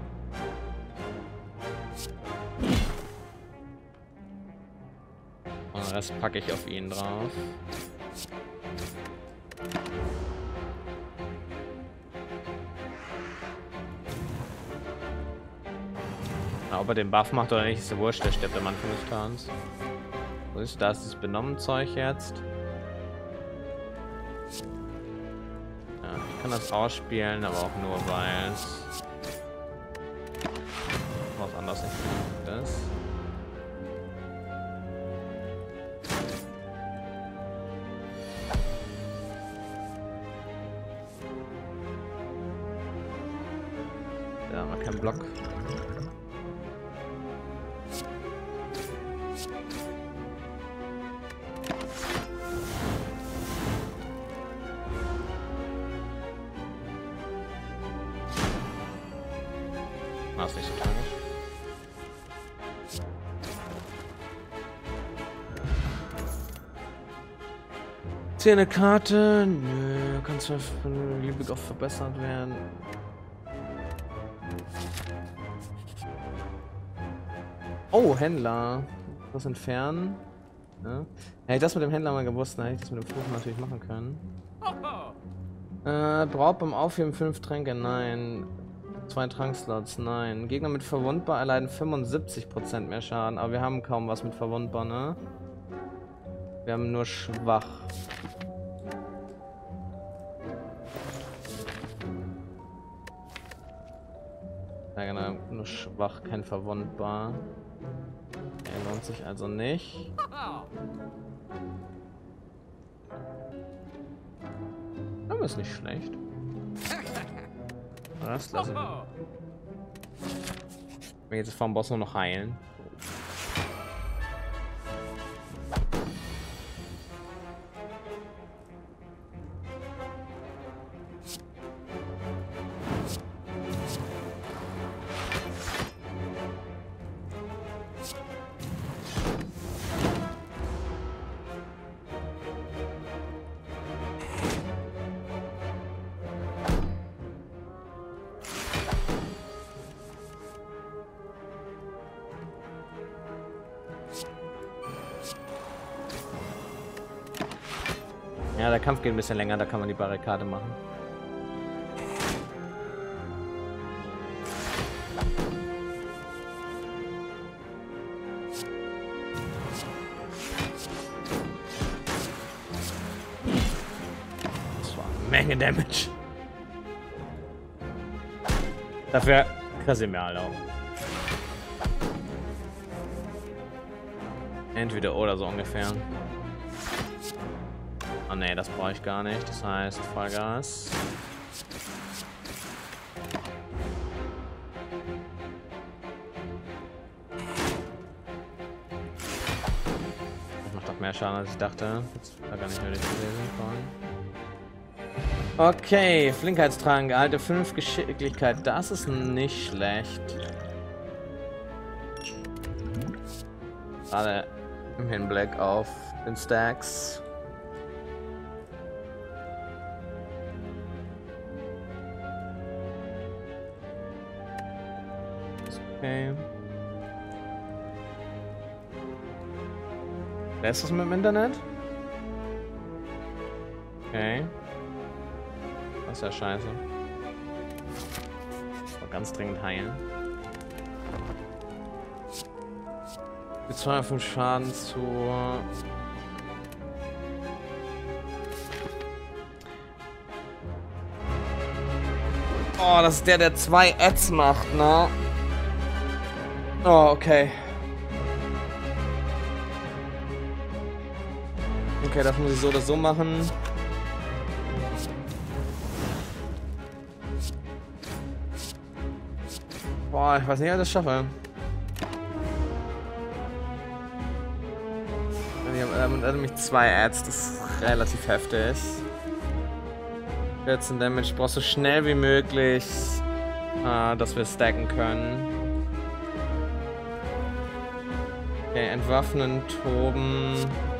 Und den Rest packe ich auf ihn drauf. Na, ob er den Buff macht oder nicht, ist ja wurscht, der stirbt am Anfang des Turns. Wo ist das? Das Benommen-Zeug jetzt. Ich kann das ausspielen, aber auch nur, weil es was anderes nicht ist. Ja, mal kein Block. Das ist nicht so tragisch. Ziehe eine Karte. Nö, kann zwar beliebig oft verbessert werden. Oh, Händler. Was entfernen? Ja. Hätte ich das mit dem Händler mal gewusst, dann hätte ich das mit dem Fluch natürlich machen können. Braucht beim Aufheben 5 Tränke? Nein. 2 Trankslots? Nein. Gegner mit verwundbar erleiden 75% mehr Schaden, aber wir haben kaum was mit verwundbar, ne? Wir haben nur schwach. Ja genau, nur schwach, kein verwundbar. Er lohnt sich also nicht. Aber ist nicht schlecht. Das lassen wir. Wir jetzt vom Boss nur noch heilen. Ja, der Kampf geht ein bisschen länger, da kann man die Barrikade machen. Das war eine Menge Damage. Dafür kassieren wir alle auch. Entweder oder so ungefähr. Oh ne, das brauche ich gar nicht. Das heißt Vollgas. Das macht doch mehr Schaden als ich dachte. Jetzt war gar nicht nötig gewesen vorhin. Okay, Flinkheitstrank, alte 5 Geschicklichkeit. Das ist nicht schlecht. Gerade im Hinblick auf den Stacks. Okay. Wer ist das mit dem Internet? Okay. Das ist ja scheiße. Das war ganz dringend heilen. Mit 205 Schaden zu. Oh, das ist der 2 Ads macht, ne? Oh, okay. Okay, das muss ich so oder so machen. Boah, ich weiß nicht, ob ich das schaffe. Er hat nämlich 2 Ads, das ist relativ heftig. 14 Damage, brauchst du so schnell wie möglich, dass wir stacken können. Okay, entwaffnen, toben.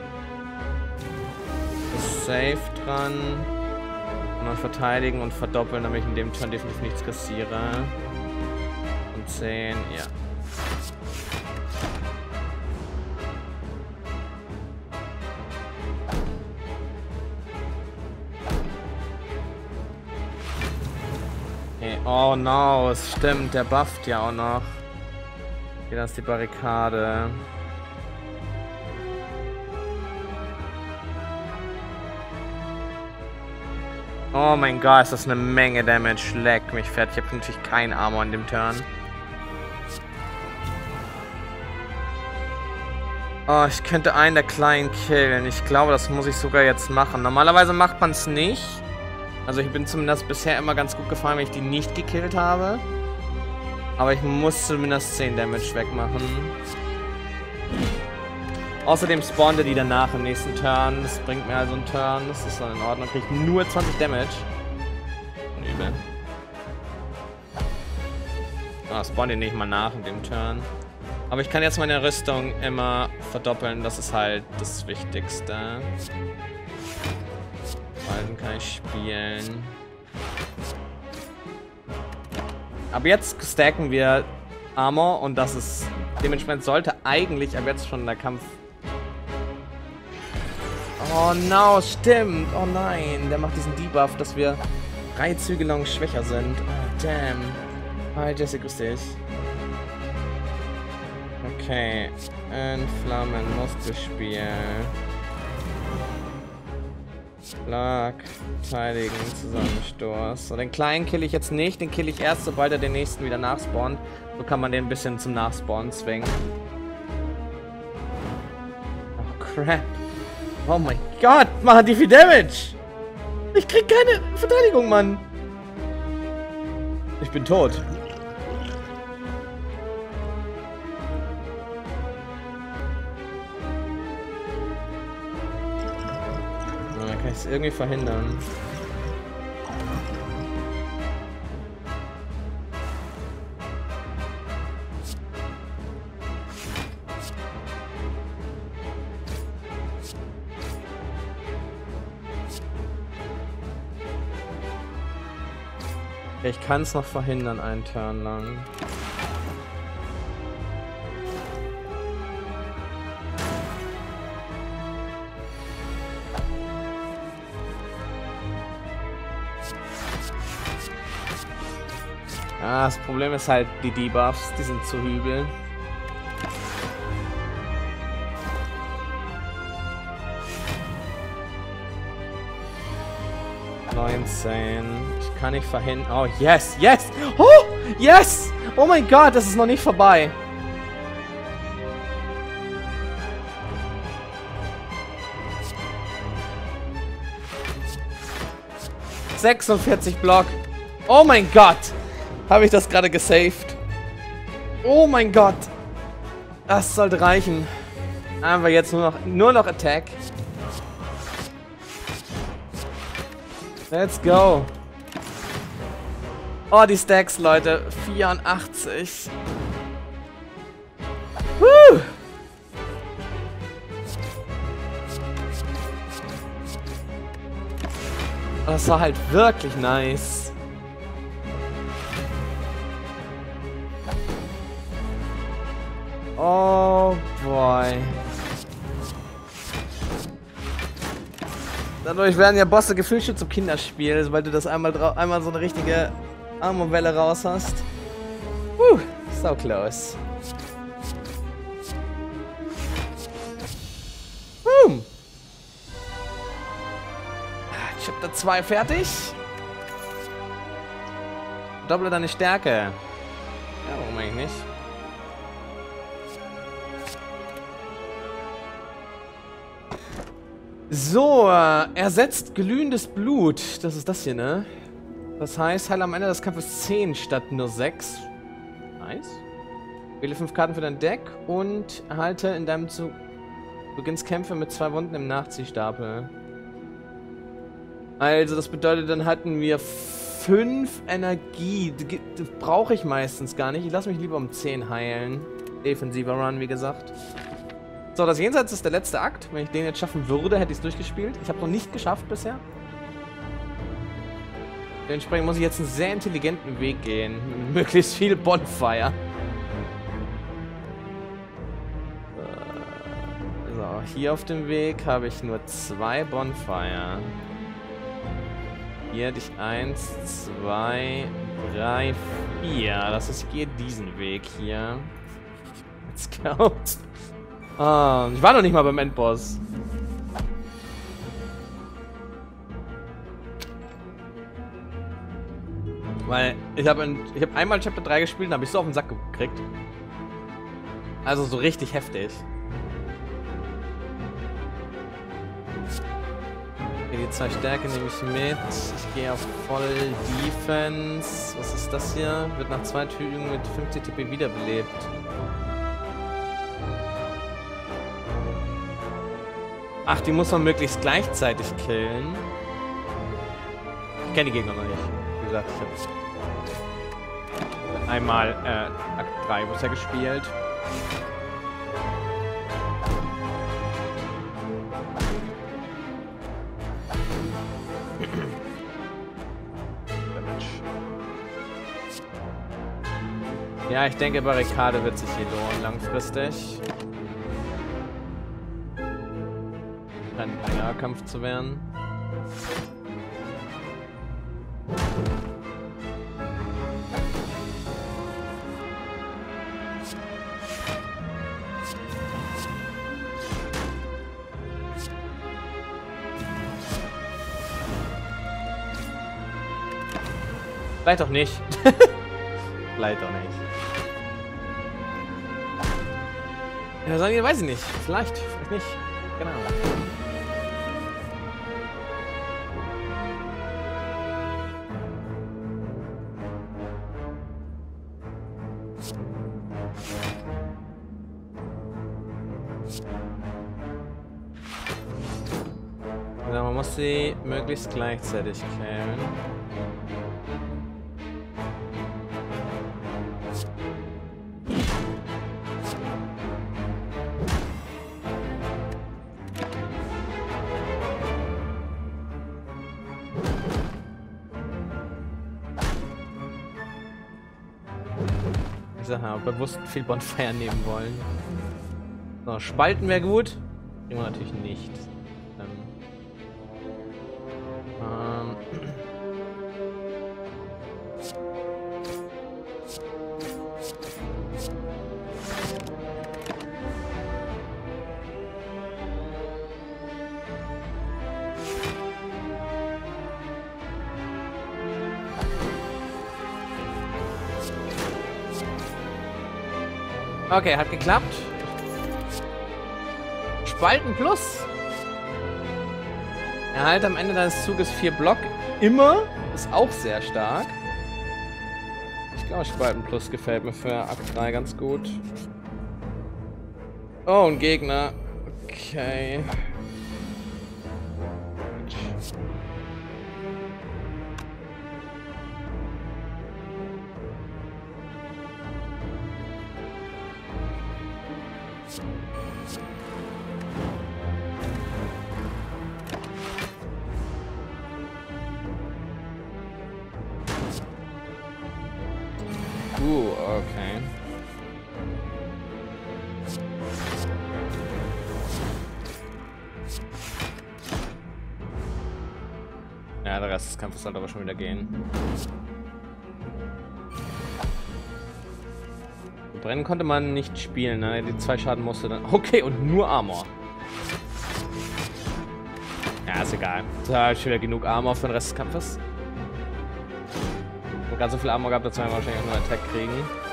Ist safe dran. Und dann verteidigen und verdoppeln, damit ich in dem Turn definitiv nichts kassiere. Und 10, ja. Okay. Oh no, es stimmt, der bufft ja auch noch. Hier, das ist die Barrikade. Oh mein Gott, ist das eine Menge Damage. Leck mich fett. Ich habe natürlich kein Armor in dem Turn. Oh, ich könnte einen der Kleinen killen. Ich glaube, das muss ich sogar jetzt machen. Normalerweise macht man es nicht. Also ich bin zumindest bisher immer ganz gut gefahren, wenn ich die nicht gekillt habe. Aber ich muss zumindest 10 Damage wegmachen. Außerdem spawnte die danach im nächsten Turn. Das bringt mir also einen Turn. Das ist dann in Ordnung. Kriege ich nur 20 Damage. Übel. Ah, spawn den nicht mal nach in dem Turn. Aber ich kann jetzt meine Rüstung immer verdoppeln. Das ist halt das Wichtigste. Halten kann ich spielen. Aber jetzt stacken wir Armor und das ist dementsprechend sollte eigentlich ab jetzt schon der Kampf. Oh no, stimmt. Oh nein, der macht diesen Debuff, dass wir 3 Züge lang schwächer sind. Oh damn. Hi Jesse, grüß dich. Okay. Entflammen, Muskelspiel. Schlag, verteidigen, Zusammenstoß. So, den kleinen kill ich jetzt nicht. Den kill ich erst, sobald er den nächsten wieder nachspawnt. So kann man den ein bisschen zum Nachspawnen zwingen. Oh crap. Oh mein Gott, machen die viel Damage. Ich krieg keine Verteidigung, Mann. Ich bin tot. Kann ich es irgendwie verhindern? Ich kann es noch verhindern, einen Turn lang. Ja, das Problem ist halt die Debuffs, die sind zu übel. Ich kann nicht verhindern. Oh, yes, yes! Oh, yes! Oh mein Gott, das ist noch nicht vorbei. ...46 Block. Oh mein Gott! Habe ich das gerade gesaved? Oh mein Gott! Das sollte reichen. Haben wir jetzt nur noch Attack. Let's go. Oh, die Stacks, Leute. 84. Woo! Das war halt wirklich nice. Oh boy. Dadurch werden ja Bosse gefühlt schon zum Kinderspiel, sobald du das einmal so eine richtige Armorwelle raus hast. So close. Chapter 2 fertig. Dopple deine Stärke. Ja, warum eigentlich nicht? So, ersetzt glühendes Blut. Das ist das hier, ne? Das heißt, heile am Ende des Kampfes 10 statt nur 6. Nice. Wähle 5 Karten für dein Deck und erhalte in deinem Zug Beginnskämpfe mit 2 Wunden im Nachziehstapel. Also, das bedeutet, dann hatten wir 5 Energie. Das brauche ich meistens gar nicht. Ich lasse mich lieber um 10 heilen. Defensiver Run, wie gesagt. So, das Jenseits ist der letzte Akt. Wenn ich den jetzt schaffen würde, hätte ich es durchgespielt. Ich habe noch nicht geschafft bisher. Dementsprechend muss ich jetzt einen sehr intelligenten Weg gehen. Mit möglichst viel Bonfire. So, hier auf dem Weg habe ich nur 2 Bonfire. Hier hätte ich 1, 2, 3, 4. Das heißt, ich gehe diesen Weg hier. Let's go. Ah, ich war noch nicht mal beim Endboss. Weil ich hab einmal Chapter 3 gespielt und habe ich so auf den Sack gekriegt. Also so richtig heftig. Die 2 Stärke nehme ich mit. Ich gehe auf voll Defense. Was ist das hier? Wird nach 2 Zügen mit 50 TP wiederbelebt. Ach, die muss man möglichst gleichzeitig killen. Ich kenne die Gegner noch nicht. Wie gesagt, ich habe einmal Akt 3 bisher gespielt. Ja, ich denke, Barrikade wird sich hier lohnen, langfristig. Kein Nahkampf zu werden. Vielleicht auch nicht. Vielleicht auch nicht. Ja, sagen, weiß ich nicht. Vielleicht nicht. Genau. Also man muss sie möglichst gleichzeitig killen. Ich habe bewusst viel Bonfire nehmen wollen. So, Spalten wäre gut. Kriegen wir natürlich nicht. Okay, hat geklappt. Spalten plus. Erhalte am Ende deines Zuges 4 Block. Immer. Ist auch sehr stark. Ich glaube, Spalten plus gefällt mir für Akt 3 ganz gut. Oh, ein Gegner. Okay. Okay. Ja, der Rest des Kampfes sollte aber schon wieder gehen. Brennen konnte man nicht spielen, ne? Die 2 Schaden musste dann... Okay, und nur Armor. Ja, ist egal. Da habe ich wieder genug Armor für den Rest des Kampfes. Und ganz so viel Armor gehabt, dass wir wahrscheinlich auch nur Attack kriegen.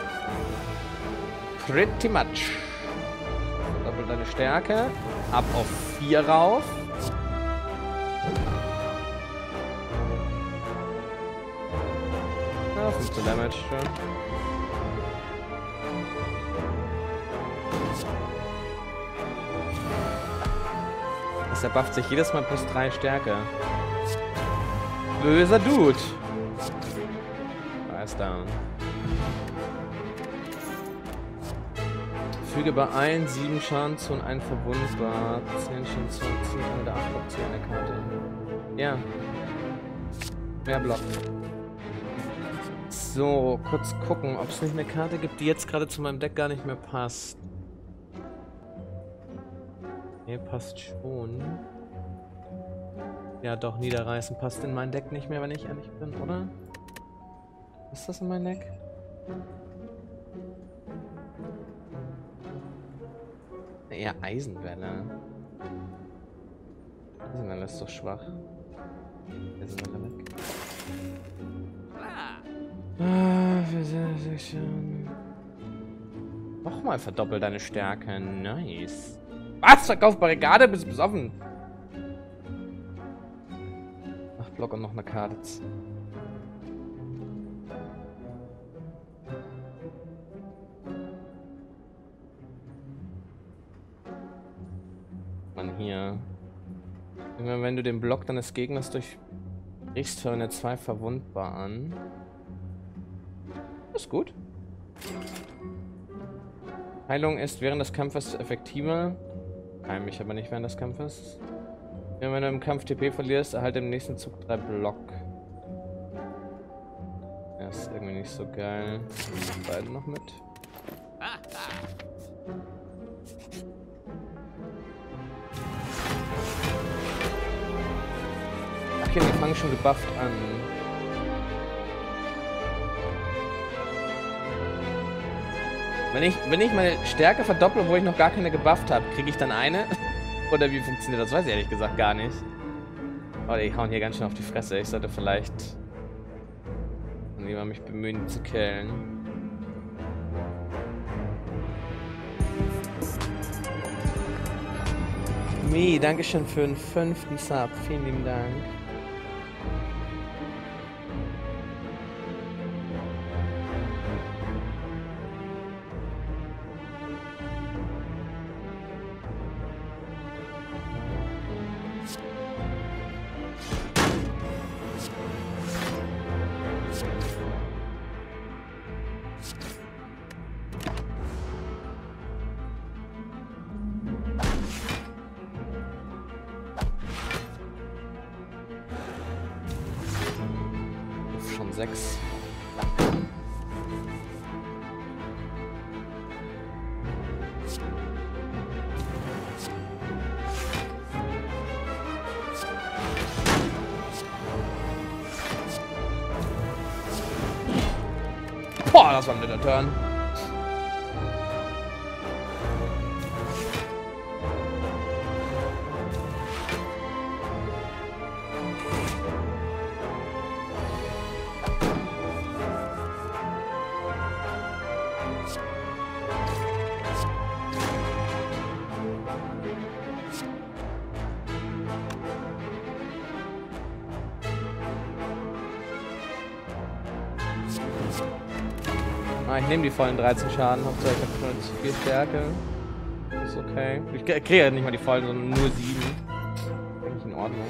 Pretty much. Doppelt deine Stärke. Ab auf 4 rauf. Ja, 15 Damage. Er bufft sich jedes Mal plus 3 Stärke. Böser Dude. Ist down. Füge bei allen 7 Schaden zu und einen verwundbar. 10 Schaden zu und ziehe eine der 8 Optionen der Karte. Ja. Mehr Block. So, kurz gucken, ob es nicht eine Karte gibt, die jetzt gerade zu meinem Deck gar nicht mehr passt. Nee, passt schon. Ja, doch, Niederreißen passt in mein Deck nicht mehr, wenn ich ehrlich bin, oder? Ist das in mein Deck? Ja, Eisenwelle. Eisenwelle ist doch schwach. Eisenwelle weg. Nochmal verdoppelt deine Stärke. Nice. Was? Verkauf Barrikade? Bist du besoffen? 8 Block und noch eine Karte. Man hier. Immer wenn du den Block deines Gegners durchbrichst, verwende 2 verwundbar an. Ist gut. Heilung ist während des Kampfes effektiver. Heil mich aber nicht während des Kampfes. Ja, wenn du im Kampf TP verlierst, erhalte im nächsten Zug 3 Block. Ja, ist irgendwie nicht so geil. Beide noch mit. Okay, wir fangen schon gebufft an. Wenn ich meine Stärke verdopple, obwohl ich noch gar keine gebufft habe, kriege ich dann eine? Oder wie funktioniert das? Weiß ich ehrlich gesagt gar nicht. Oh, die hauen hier ganz schön auf die Fresse. Ich sollte vielleicht lieber mich bemühen, die zu killen. Mi, dankeschön für den 5. Sub. Vielen lieben Dank. Schon 6. Boah, das war ein netter Turn. Ah, ich nehme die vollen 13 Schaden. Hauptsache ich habe schon 4 Stärke. Ist okay. Ich kriege ja nicht mal die vollen, sondern nur 7. Eigentlich in Ordnung.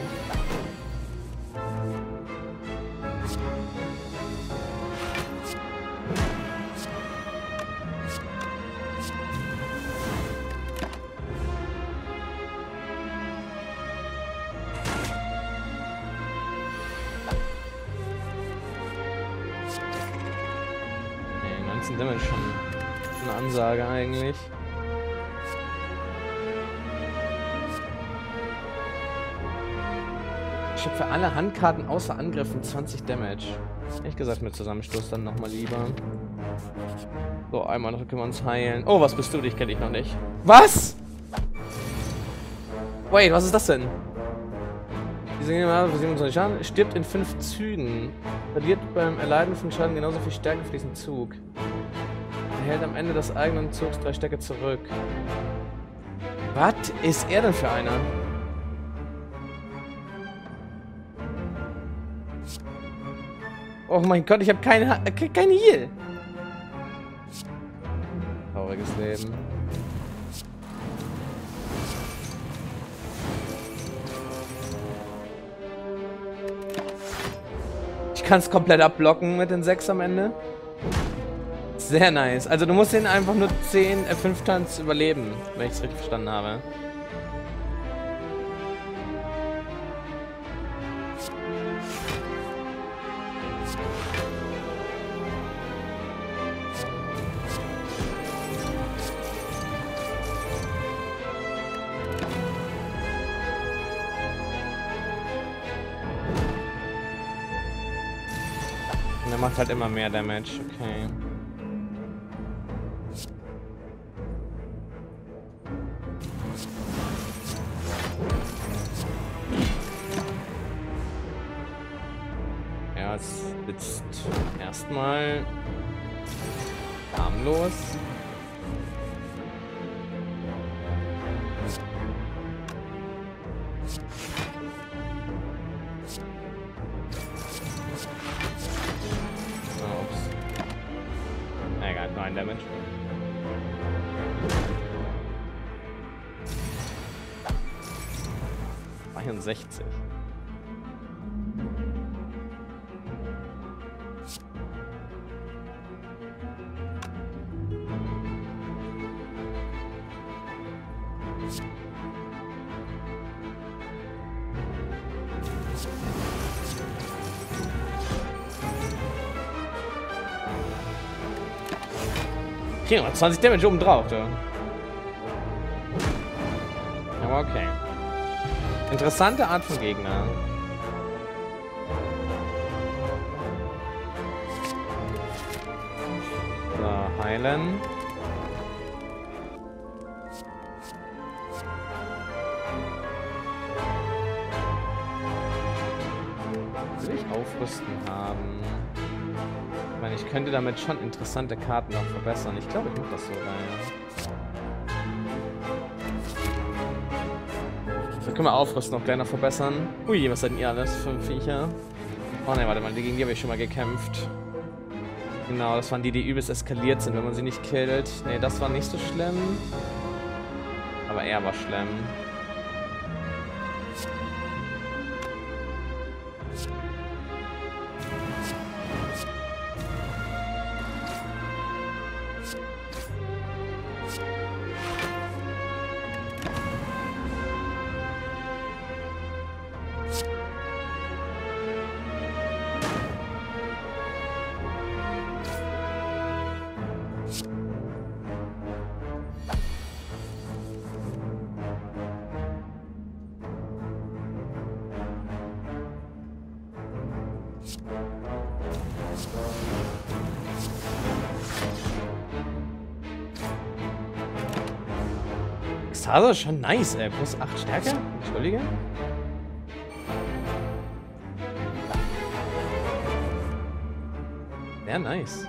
Damage schon eine Ansage eigentlich. Ich habe für alle Handkarten außer Angriffen 20 Damage. Ehrlich gesagt mit Zusammenstoß dann nochmal lieber. So, einmal noch können wir uns heilen. Oh, was bist du? Dich kenne ich noch nicht. Was? Wait, was ist das denn? Diese Gegner für 27 Schaden stirbt in 5 Zügen. Verliert beim Erleiden von Schaden genauso viel Stärke für diesen Zug. Hält am Ende des eigenen Zugs 3 Stärke zurück. Was ist er denn für einer? Oh mein Gott, ich habe keine Heal. Trauriges Leben. Ich kann es komplett abblocken mit den 6 am Ende. Sehr nice. Also du musst ihn einfach nur 5 Turns überleben, wenn ich es richtig verstanden habe. Und er macht halt immer mehr Damage, okay. Es sitzt erstmal harmlos. Ups. Egal, 9 Damage. Und 60. Okay, noch 20 Damage oben drauf, ja. Aber okay. Interessante Art von Gegner. So, heilen. Will ich aufrüsten haben? Ich meine, ich könnte damit schon interessante Karten noch verbessern. Ich glaube, ich mache das sogar, ja. Da können wir aufrüsten, noch gleich noch verbessern. Ui, was seid ihr alles für Viecher? Oh ne, warte mal, gegen die habe ich schon mal gekämpft. Genau, das waren die, die übelst eskaliert sind, wenn man sie nicht killt. Ne, das war nicht so schlimm. Aber er war schlimm. Extase ist schon nice, ey. Plus 8 Stärke? Entschuldige. Sehr nice.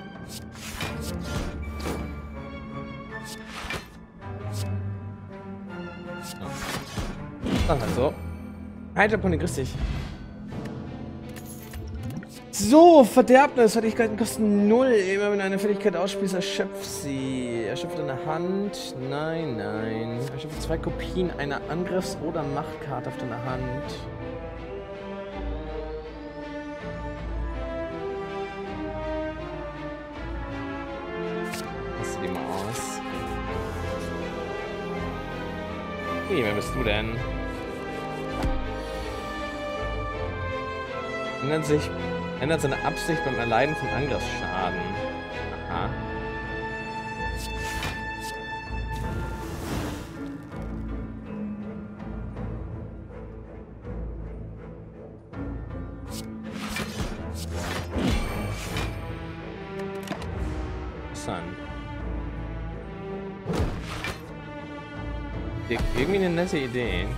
Dann halt so. Hi, Japoni, grüß dich. So, Verderbnis. Fertigkeiten kosten 0. Immer wenn du eine Fertigkeit ausspielst, erschöpft sie. Erschöpft deine Hand. Nein, nein. Erschöpft 2 Kopien einer Angriffs- oder Machtkarte auf deiner Hand. Lass die mal aus. Hey, wer bist du denn? Ändert seine Absicht beim Erleiden von Angriffsschaden. Aha. Interessant. Irgendwie eine nette Idee.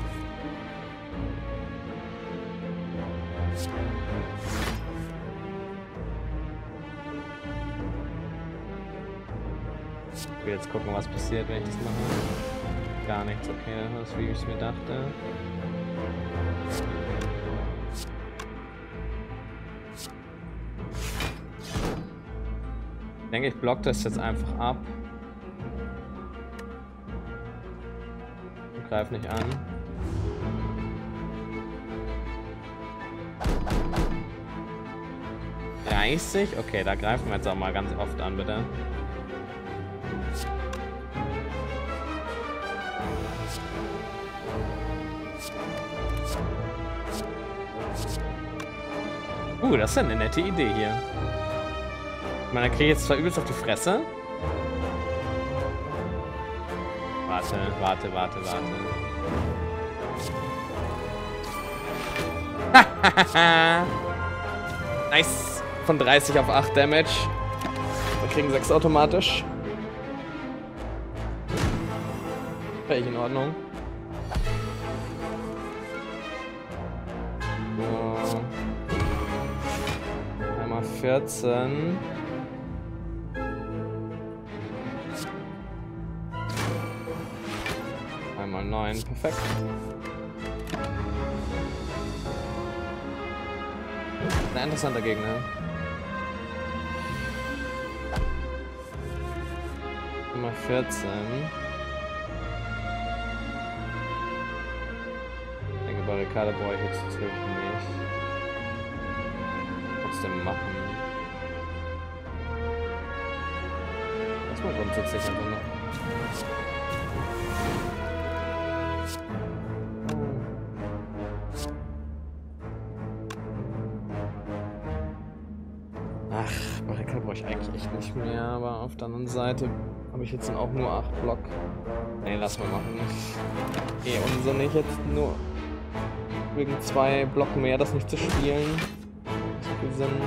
Ich will jetzt gucken, was passiert, wenn ich das mache. Gar nichts, okay, das ist wie ich es mir dachte. Ich denke, ich block das jetzt einfach ab. Und greif nicht an. Reißig? Okay, da greifen wir jetzt auch mal ganz oft an, bitte. Das ist ja eine nette Idee hier. Ich meine, da kriege ich jetzt zwar übelst auf die Fresse. Warte. Nice. Von 30 auf 8 Damage. Wir kriegen 6 automatisch. Völlig in Ordnung. So. 14. Einmal 9, perfekt. Ein interessanter Gegner. Nummer 14. Ich denke, Barrikade brauche ich jetzt natürlich nicht. Trotzdem machen. Das war grundsätzlich einfach noch. Ach, Barrikade brauche ich eigentlich echt nicht mehr, aber auf der anderen Seite habe ich jetzt dann auch nur 8 Block. Ne, lass mal machen. Unsinnig jetzt nur wegen 2 Block mehr das nicht zu spielen. Sinn.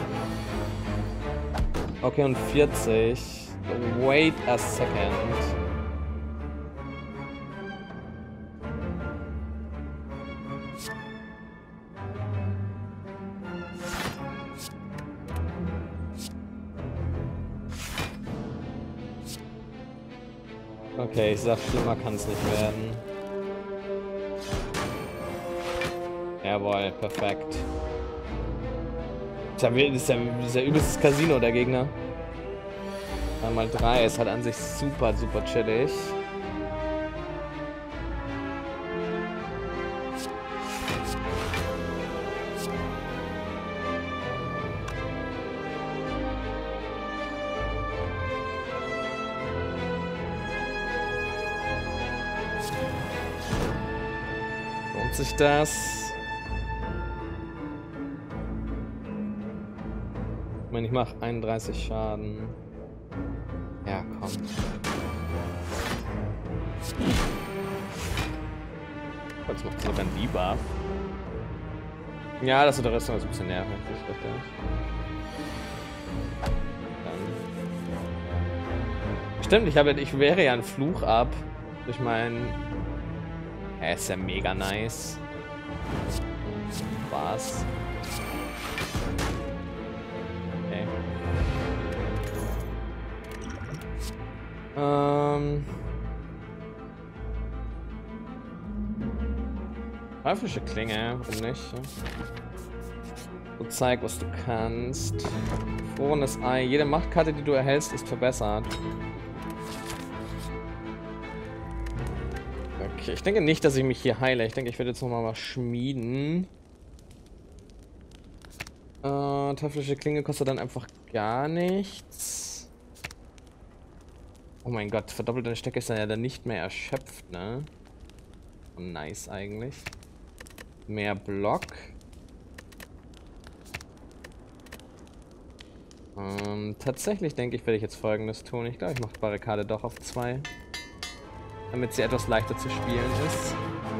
Okay, und 40. Wait a second. Okay, ich sag, schlimmer kann es nicht werden. Jawohl, perfekt. Das ist ja übelstes Casino, der Gegner. 3x3 ist halt an sich super chillig. Lohnt sich das? Ich meine, ich mache 31 Schaden. Ja, komm. Jetzt macht sogar ein Debuff. Ja, das ist der Rest ein bisschen nervig. Stimmt, ich wäre ja ein Fluch ab. Ich meine, er ist ja mega nice. Was? Teuflische Klinge, warum nicht? So, zeig, was du kannst. Gefrorenes Ei. Jede Machtkarte, die du erhältst, ist verbessert. Okay, ich denke nicht, dass ich mich hier heile. Ich denke, ich werde jetzt nochmal was schmieden. Teuflische Klinge kostet dann einfach gar nichts. Oh mein Gott, verdoppelt deine Stärke ist dann ja dann nicht mehr erschöpft, ne? Oh, nice eigentlich. Mehr Block. Tatsächlich denke ich, werde ich jetzt Folgendes tun. Ich glaube, ich mache die Barrikade doch auf 2. Damit sie etwas leichter zu spielen ist.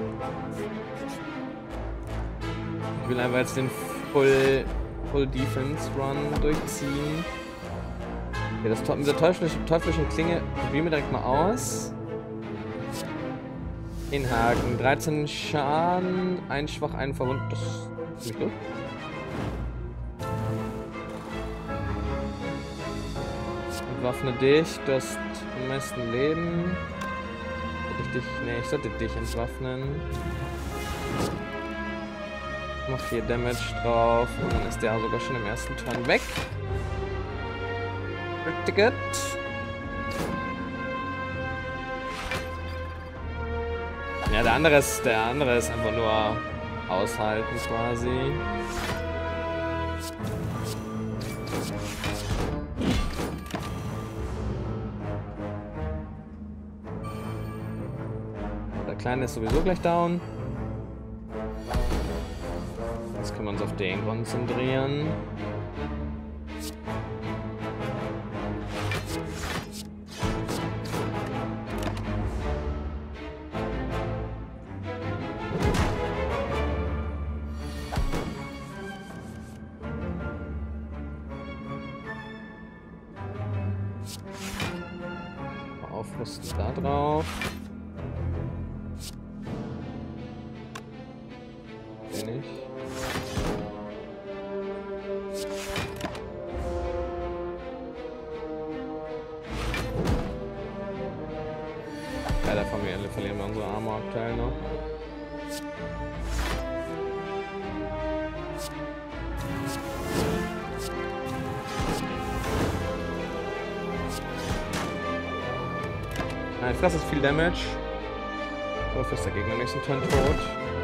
Ich will einfach jetzt den Full Defense Run durchziehen. Okay, das mit der teuflischen Klinge probieren wir direkt mal aus. Haken. 13 Schaden, ein schwach, einen verwundet. Das ist nicht gut. Entwaffne dich, du hast am meisten Leben. Ich sollte dich entwaffnen. Mach 4 Damage drauf und dann ist der sogar schon im ersten Turn weg. Pretty good. Ja, der andere ist einfach nur aushalten quasi. Der Kleine ist sowieso gleich down. Jetzt können wir uns auf den konzentrieren. Aufrüsten da drauf. Wenig. Ja, da verlieren wir unsere Armor-Abteil noch. Nein, das ist viel Damage. Dafür ist der Gegner nächsten Turn tot.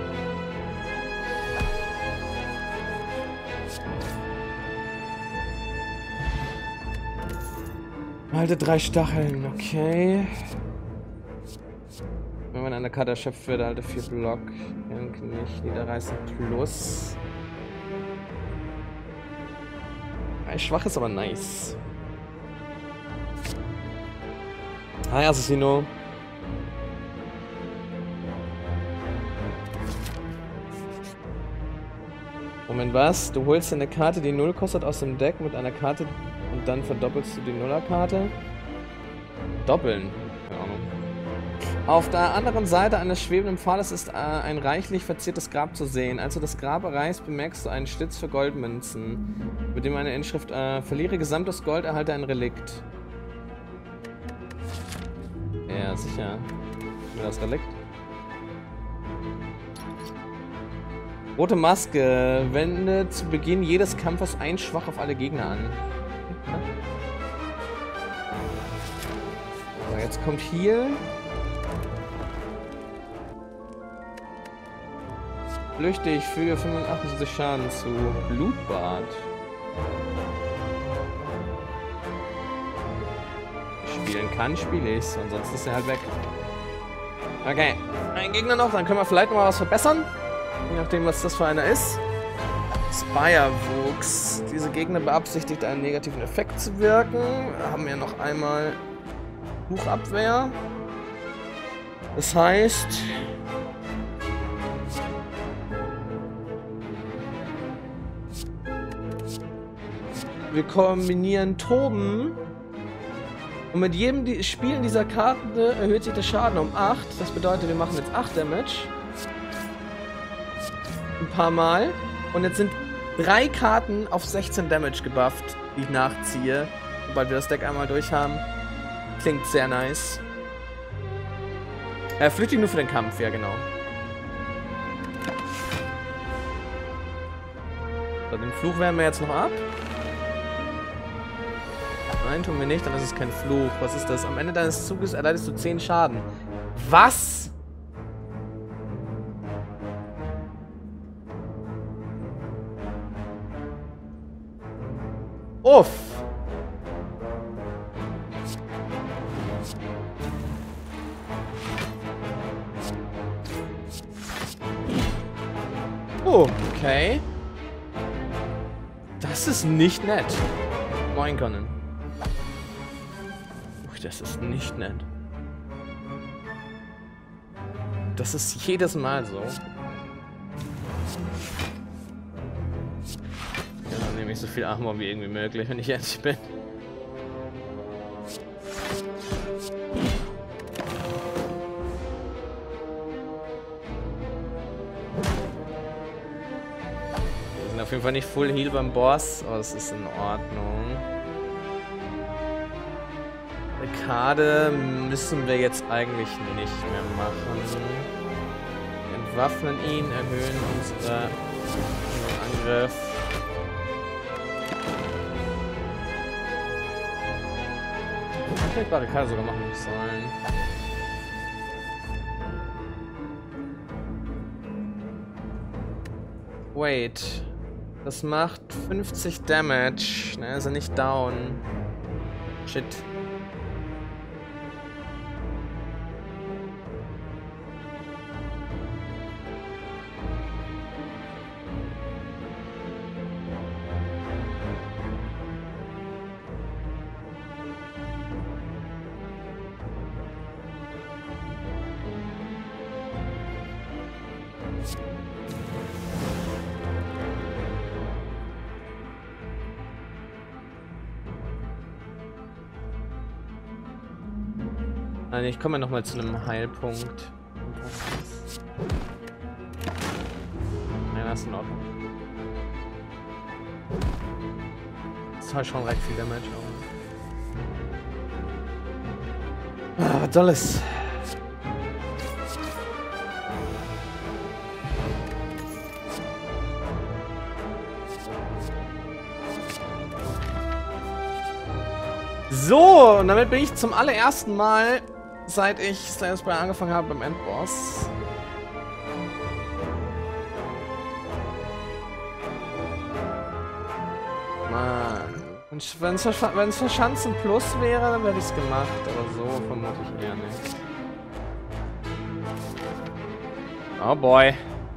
Halte 3 Stacheln, okay. Wenn man eine Karte erschöpft wird, halte 4 Block. Nicht niederreißen plus. Schwach ist aber nice. Hi Assassino. Moment, was? Du holst eine Karte, die 0 kostet aus dem Deck mit einer Karte und dann verdoppelst du die Nuller-Karte? Doppeln. Keine Ahnung. Auf der anderen Seite eines schwebenden Pfades ist ein reichlich verziertes Grab zu sehen. Als du das Grab erreichst, bemerkst du einen Schlitz für Goldmünzen, mit dem eine Inschrift verliere gesamtes Gold, erhalte ein Relikt. Ja, sicher. Das Relikt. Rote Maske. Wende zu Beginn jedes Kampfes ein Schwach auf alle Gegner an. So, jetzt kommt hier. Flüchtig, füge 85 Schaden zu. Blutbad. Spielen kann, spiele ich's. Ansonsten ist er halt weg. Okay, ein Gegner noch, dann können wir vielleicht noch mal was verbessern. Je nachdem, was das für einer ist. Spirewuchs. Diese Gegner beabsichtigt, einen negativen Effekt zu wirken. Wir haben ja noch einmal Buchabwehr. Das heißt... wir kombinieren Toben. Und mit jedem Spielen dieser Karte erhöht sich der Schaden um 8. Das bedeutet, wir machen jetzt 8 Damage. Ein paar Mal. Und jetzt sind 3 Karten auf 16 Damage gebufft, die ich nachziehe. Sobald wir das Deck einmal durch haben. Klingt sehr nice. Flüchtig nur für den Kampf, ja genau. So, den Fluch wehren wir jetzt noch ab. Nein, tun wir nicht, dann ist es kein Fluch. Was ist das? Am Ende deines Zuges erleidest du 10 Schaden. Was? Uff. Oh, okay. Das ist nicht nett. Moin können. Das ist nicht nett. Das ist jedes Mal so. Ja, dann nehme ich so viel Armor wie irgendwie möglich, wenn ich ehrlich bin. Wir sind auf jeden Fall nicht Full Heal beim Boss, aber es ist in Ordnung. Barrikade müssen wir jetzt eigentlich nicht mehr machen. Wir entwaffnen ihn, erhöhen unseren Angriff. Ich hätte die Barrikade sogar machen sollen. Wait. Das macht 50 Damage. Ne, ist er nicht down. Shit. Nein, ich komme noch mal zu einem Heilpunkt. Ja, das ist in Ordnung. Das ist halt schon recht viel Damage. Ah, was soll es? So, und damit bin ich zum allerersten Mal, seit ich Slay the Spire angefangen habe, beim Endboss. Mann. Wenn es Verschanzen Plus wäre, dann hätte ich es gemacht, aber so vermute ich eher nicht. Oh boy.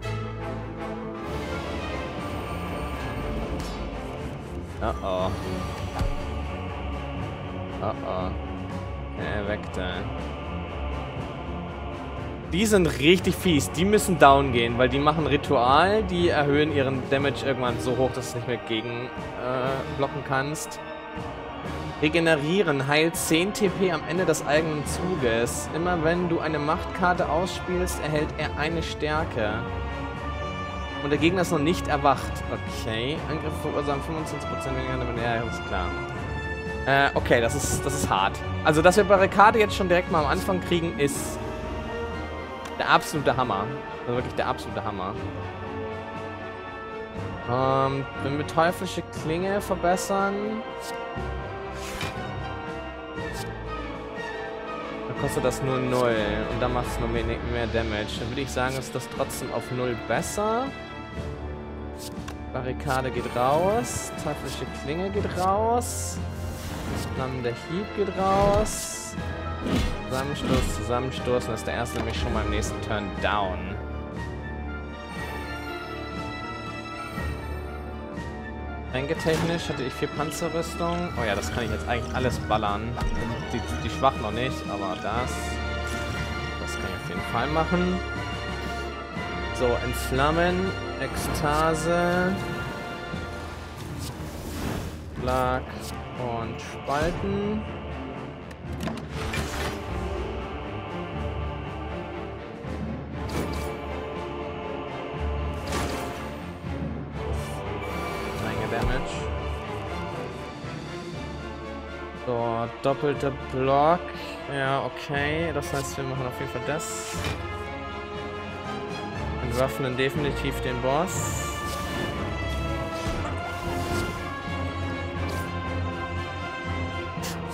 Oh oh. Oh oh. Weg da. Die sind richtig fies. Die müssen down gehen, weil die machen Ritual. Die erhöhen ihren Damage irgendwann so hoch, dass du nicht mehr gegen blocken kannst. Regenerieren heilt 10 TP am Ende des eigenen Zuges. Immer wenn du eine Machtkarte ausspielst, erhält er eine Stärke. Und der Gegner ist noch nicht erwacht. Okay. Angriff verursachen 25% weniger Damage. Ja, ist klar. Okay, das ist hart. Also, dass wir Barrikade jetzt schon direkt mal am Anfang kriegen, ist der absolute Hammer. Also wirklich der absolute Hammer. Wenn wir teuflische Klinge verbessern, dann kostet das nur 0 und dann macht es nur mehr Damage. Dann würde ich sagen, ist das trotzdem auf 0 besser. Barrikade geht raus, teuflische Klinge geht raus. Dann der Hieb geht raus. Zusammenstoß, Zusammenstoß. Und ist der erste nämlich schon mal im nächsten Turn down. Ränke-technisch hatte ich 4 Panzerrüstung. Oh ja, das kann ich jetzt eigentlich alles ballern. Die schwach noch nicht, aber das kann ich auf jeden Fall machen. So, entflammen, Ekstase, Schlag und Spalten. Damage. So, doppelter Block. Ja, okay. Das heißt, wir machen auf jeden Fall das. Entwaffnen definitiv den Boss.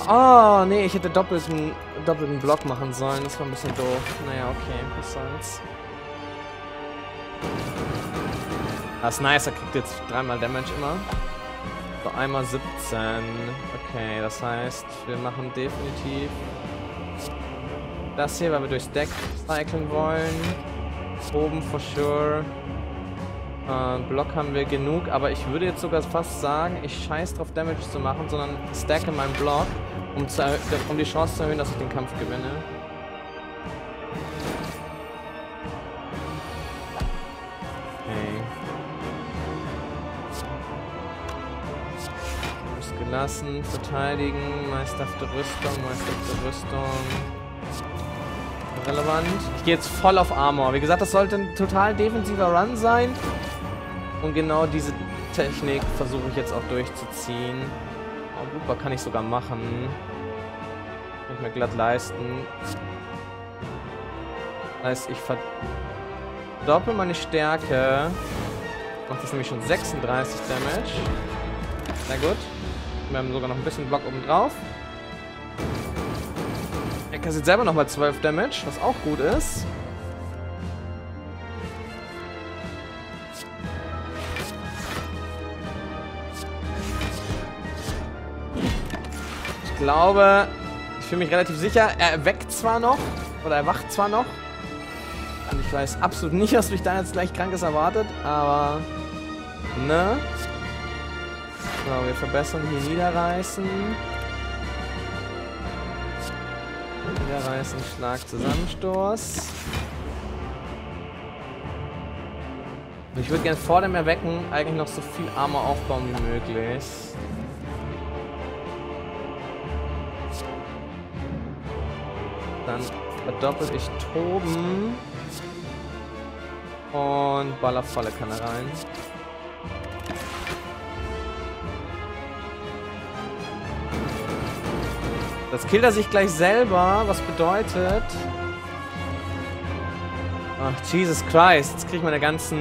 Oh, nee, ich hätte doppelten Block machen sollen. Das war ein bisschen doof. Naja, okay, was soll's. Das ist nice, er kriegt jetzt 3-mal Damage immer. So, einmal 17. Okay, das heißt, wir machen definitiv das hier, weil wir durchs Deck cyclen wollen. Oben for sure. Block haben wir genug, aber ich würde jetzt sogar fast sagen, ich scheiß drauf Damage zu machen, sondern stacke meinen Block, um die Chance zu erhöhen, dass ich den Kampf gewinne. Okay. Gelassen, verteidigen, meisterhafte Rüstung. Relevant. Ich gehe jetzt voll auf Armor. Wie gesagt, das sollte ein total defensiver Run sein. Und genau diese Technik versuche ich jetzt auch durchzuziehen. Oh, Blooper kann ich sogar machen. Kann ich mir glatt leisten. Das heißt, ich verdoppel meine Stärke. Macht das nämlich schon 36 Damage. Sehr gut. Wir haben sogar noch ein bisschen Block oben drauf. Er kassiert selber nochmal 12 Damage, was auch gut ist. Ich glaube, ich fühle mich relativ sicher. Er erweckt zwar noch, oder erwacht zwar noch. Und ich weiß absolut nicht, was mich da jetzt gleich Krankes erwartet, aber ne? So, wir verbessern hier Niederreißen. Niederreißen, Schlag, Zusammenstoß. Und ich würde gerne vor dem Erwecken eigentlich noch so viel Armor aufbauen wie möglich. Dann verdoppel ich Toben. Und baller volle Kanne rein. Das killt er sich gleich selber, was bedeutet... Ach, Jesus Christ. Jetzt kriege ich meine ganzen...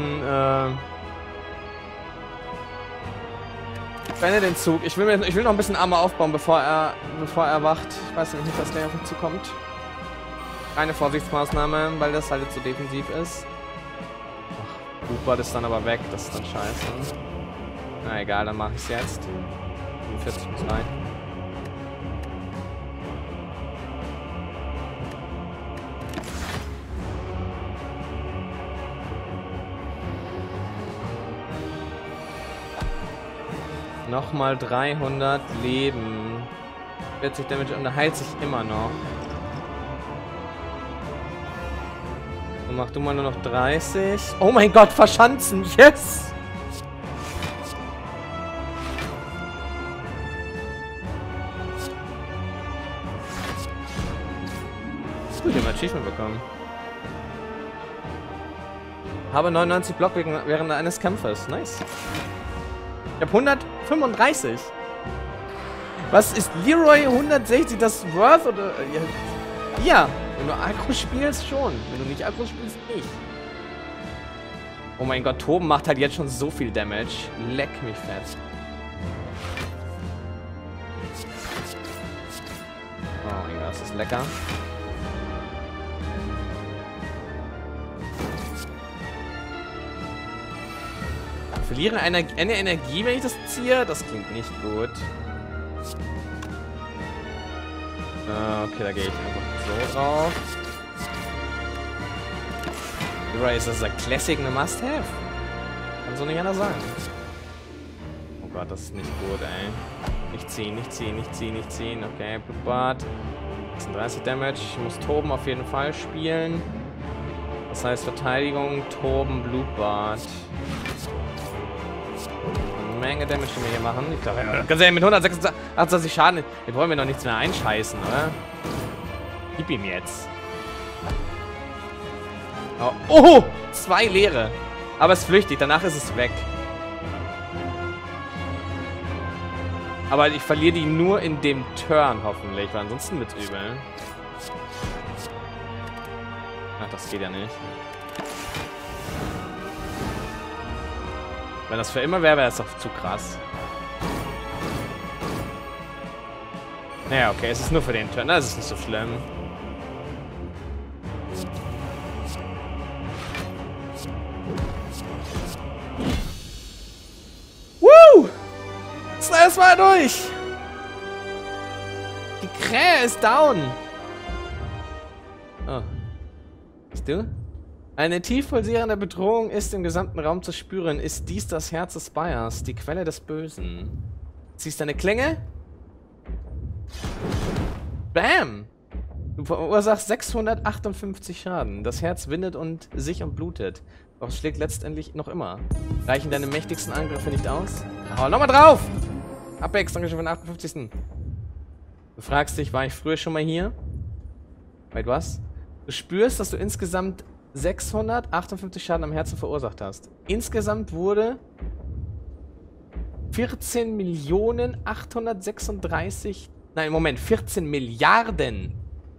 Ich beende den Zug. Ich will noch ein bisschen Armor aufbauen, bevor er wacht. Ich weiß nämlich nicht, was gleich auf mich zukommt. Keine Vorsichtsmaßnahme, weil das halt jetzt so defensiv ist. Ach, Blutbad ist dann aber weg. Das ist dann scheiße. Na egal, dann mache ich es jetzt. 45 bis rein. Nochmal 300 Leben. 40 Damage und er heilt sich immer noch. So, mach du mal nur noch 30. Oh mein Gott, verschanzen. Yes! Gut, ich habe ein Achievement bekommen. Habe 99 Block während eines Kampfes. Nice. Ich habe 135. Was ist Leroy 160? Das Worth oder... Ja, wenn du Aggro spielst, schon. Wenn du nicht Aggro spielst, nicht. Oh mein Gott, Toben macht halt jetzt schon so viel Damage. Leck mich fett. Oh mein Gott, das ist lecker. Verliere eine Energie, wenn ich das ziehe? Das klingt nicht gut. Okay, da gehe ich einfach so drauf. Leroy, ist das ein Classic, eine Must-Have? Kann so nicht anders sagen. Oh Gott, das ist nicht gut, ey. Nicht ziehen. Okay, Blutbad. 36 Damage. Ich muss Toben auf jeden Fall spielen. Das heißt Verteidigung, Toben, Blutbad. Menge Damage, die wir hier machen. Ich glaube, ganz ehrlich, mit 186 Schaden, wir wollen wir noch nichts mehr einscheißen, oder? Gib ihm jetzt. Oh, 2 leere. Aber es ist flüchtig, danach ist es weg. Aber ich verliere die nur in dem Turn, hoffentlich, weil ansonsten wird's übel. Ach, das geht ja nicht. Wenn das für immer wäre, wäre es doch zu krass. Naja, okay, es ist nur für den Turn. Das ist nicht so schlimm. Woo! Das war durch! Die Krähe ist down! Oh. Bist du? Eine tief pulsierende Bedrohung ist im gesamten Raum zu spüren. Ist dies das Herz des Spires, die Quelle des Bösen? Ziehst deine Klinge? Bam! Du verursachst 658 Schaden. Das Herz windet und sich und blutet. Doch es schlägt letztendlich noch immer. Reichen deine mächtigsten Angriffe nicht aus? Hau nochmal drauf! Apex, danke schön für den 58. Du fragst dich, war ich früher schon mal hier? Wait, was? Du spürst, dass du insgesamt 658 Schaden am Herzen verursacht hast. Insgesamt wurde 14 Milliarden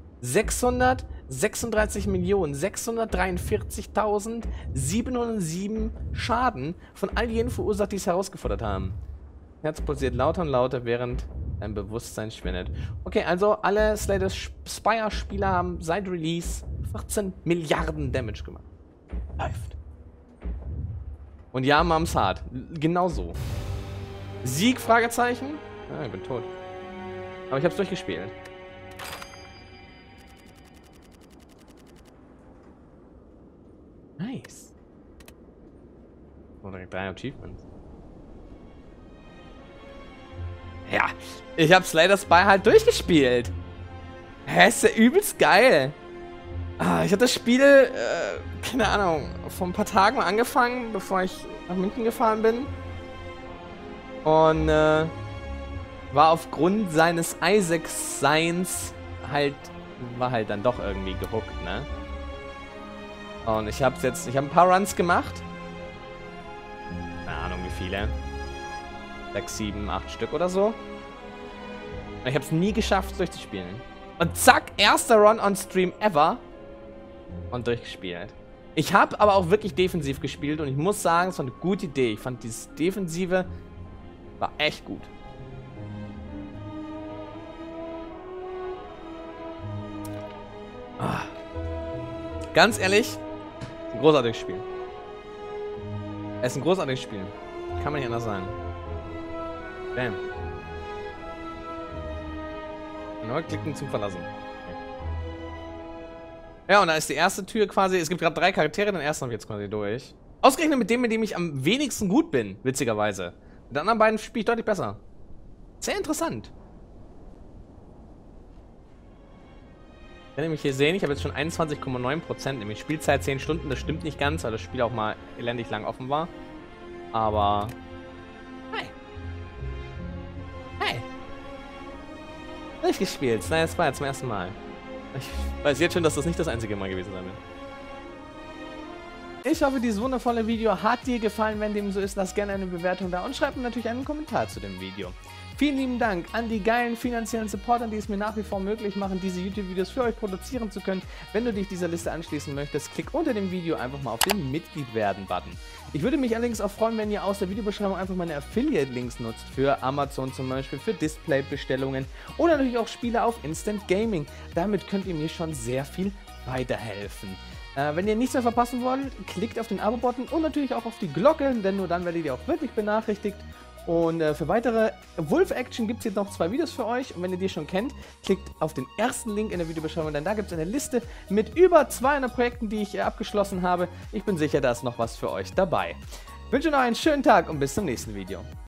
643.643.707 Schaden von all jenen verursacht, die es herausgefordert haben. Herz pulsiert lauter und lauter, während dein Bewusstsein schwindet. Okay, also alle Slay the Spire-Spieler haben seit Release 14 Milliarden Damage gemacht. Läuft. Und ja, Mom's hart. Genau so. Sieg? Fragezeichen? Ah, ich bin tot. Aber ich hab's durchgespielt. Nice. Oder 3 Achievements. Ja, ich hab Slay the Spire halt durchgespielt. Hä, ist ja übelst geil. Ah, ich habe das Spiel, keine Ahnung, vor ein paar Tagen angefangen, bevor ich nach München gefahren bin. Und war aufgrund seines Isaac-Seins war halt dann doch irgendwie gehuckt, ne? Und ich habe ein paar Runs gemacht. Keine Ahnung wie viele. 6, 7, 8 Stück oder so. Und ich habe es nie geschafft, durchzuspielen. Und zack, erster Run on Stream ever. Und durchgespielt. Ich habe aber auch wirklich defensiv gespielt und ich muss sagen, es war eine gute Idee. Ich fand dieses Defensive war echt gut. Ah. Ganz ehrlich, ein großartiges Spiel. Es ist ein großartiges Spiel. Kann man nicht anders sagen. Bam. Neu klicken zum Verlassen. Ja, und da ist die erste Tür quasi, es gibt gerade 3 Charaktere, den ersten habe ich jetzt quasi durch. Ausgerechnet mit dem ich am wenigsten gut bin, witzigerweise. Mit den anderen beiden spiele ich deutlich besser. Sehr interessant. Wenn ihr mich hier sehen, ich habe jetzt schon 21,9%, nämlich Spielzeit 10 Stunden, das stimmt nicht ganz, weil das Spiel auch mal elendig lang offen war. Aber... Hey. Hey. Durchgespielt, das war jetzt zum ersten Mal. Ich weiß jetzt schon, dass das nicht das einzige Mal gewesen sein wird. Ich hoffe, dieses wundervolle Video hat dir gefallen. Wenn dem so ist, lass gerne eine Bewertung da und schreib mir natürlich einen Kommentar zu dem Video. Vielen lieben Dank an die geilen finanziellen Supporter, die es mir nach wie vor möglich machen, diese YouTube-Videos für euch produzieren zu können. Wenn du dich dieser Liste anschließen möchtest, klick unter dem Video einfach mal auf den Mitglied-werden-Button. Ich würde mich allerdings auch freuen, wenn ihr aus der Videobeschreibung einfach meine Affiliate-Links nutzt, für Amazon zum Beispiel, für Display-Bestellungen oder natürlich auch Spiele auf Instant Gaming. Damit könnt ihr mir schon sehr viel weiterhelfen. Wenn ihr nichts mehr verpassen wollt, klickt auf den Abo-Button und natürlich auch auf die Glocke, denn nur dann werdet ihr auch wirklich benachrichtigt. Und für weitere Wolf-Action gibt es jetzt noch 2 Videos für euch. Und wenn ihr die schon kennt, klickt auf den ersten Link in der Videobeschreibung, denn da gibt es eine Liste mit über 200 Projekten, die ich abgeschlossen habe. Ich bin sicher, da ist noch was für euch dabei. Ich wünsche noch einen schönen Tag und bis zum nächsten Video.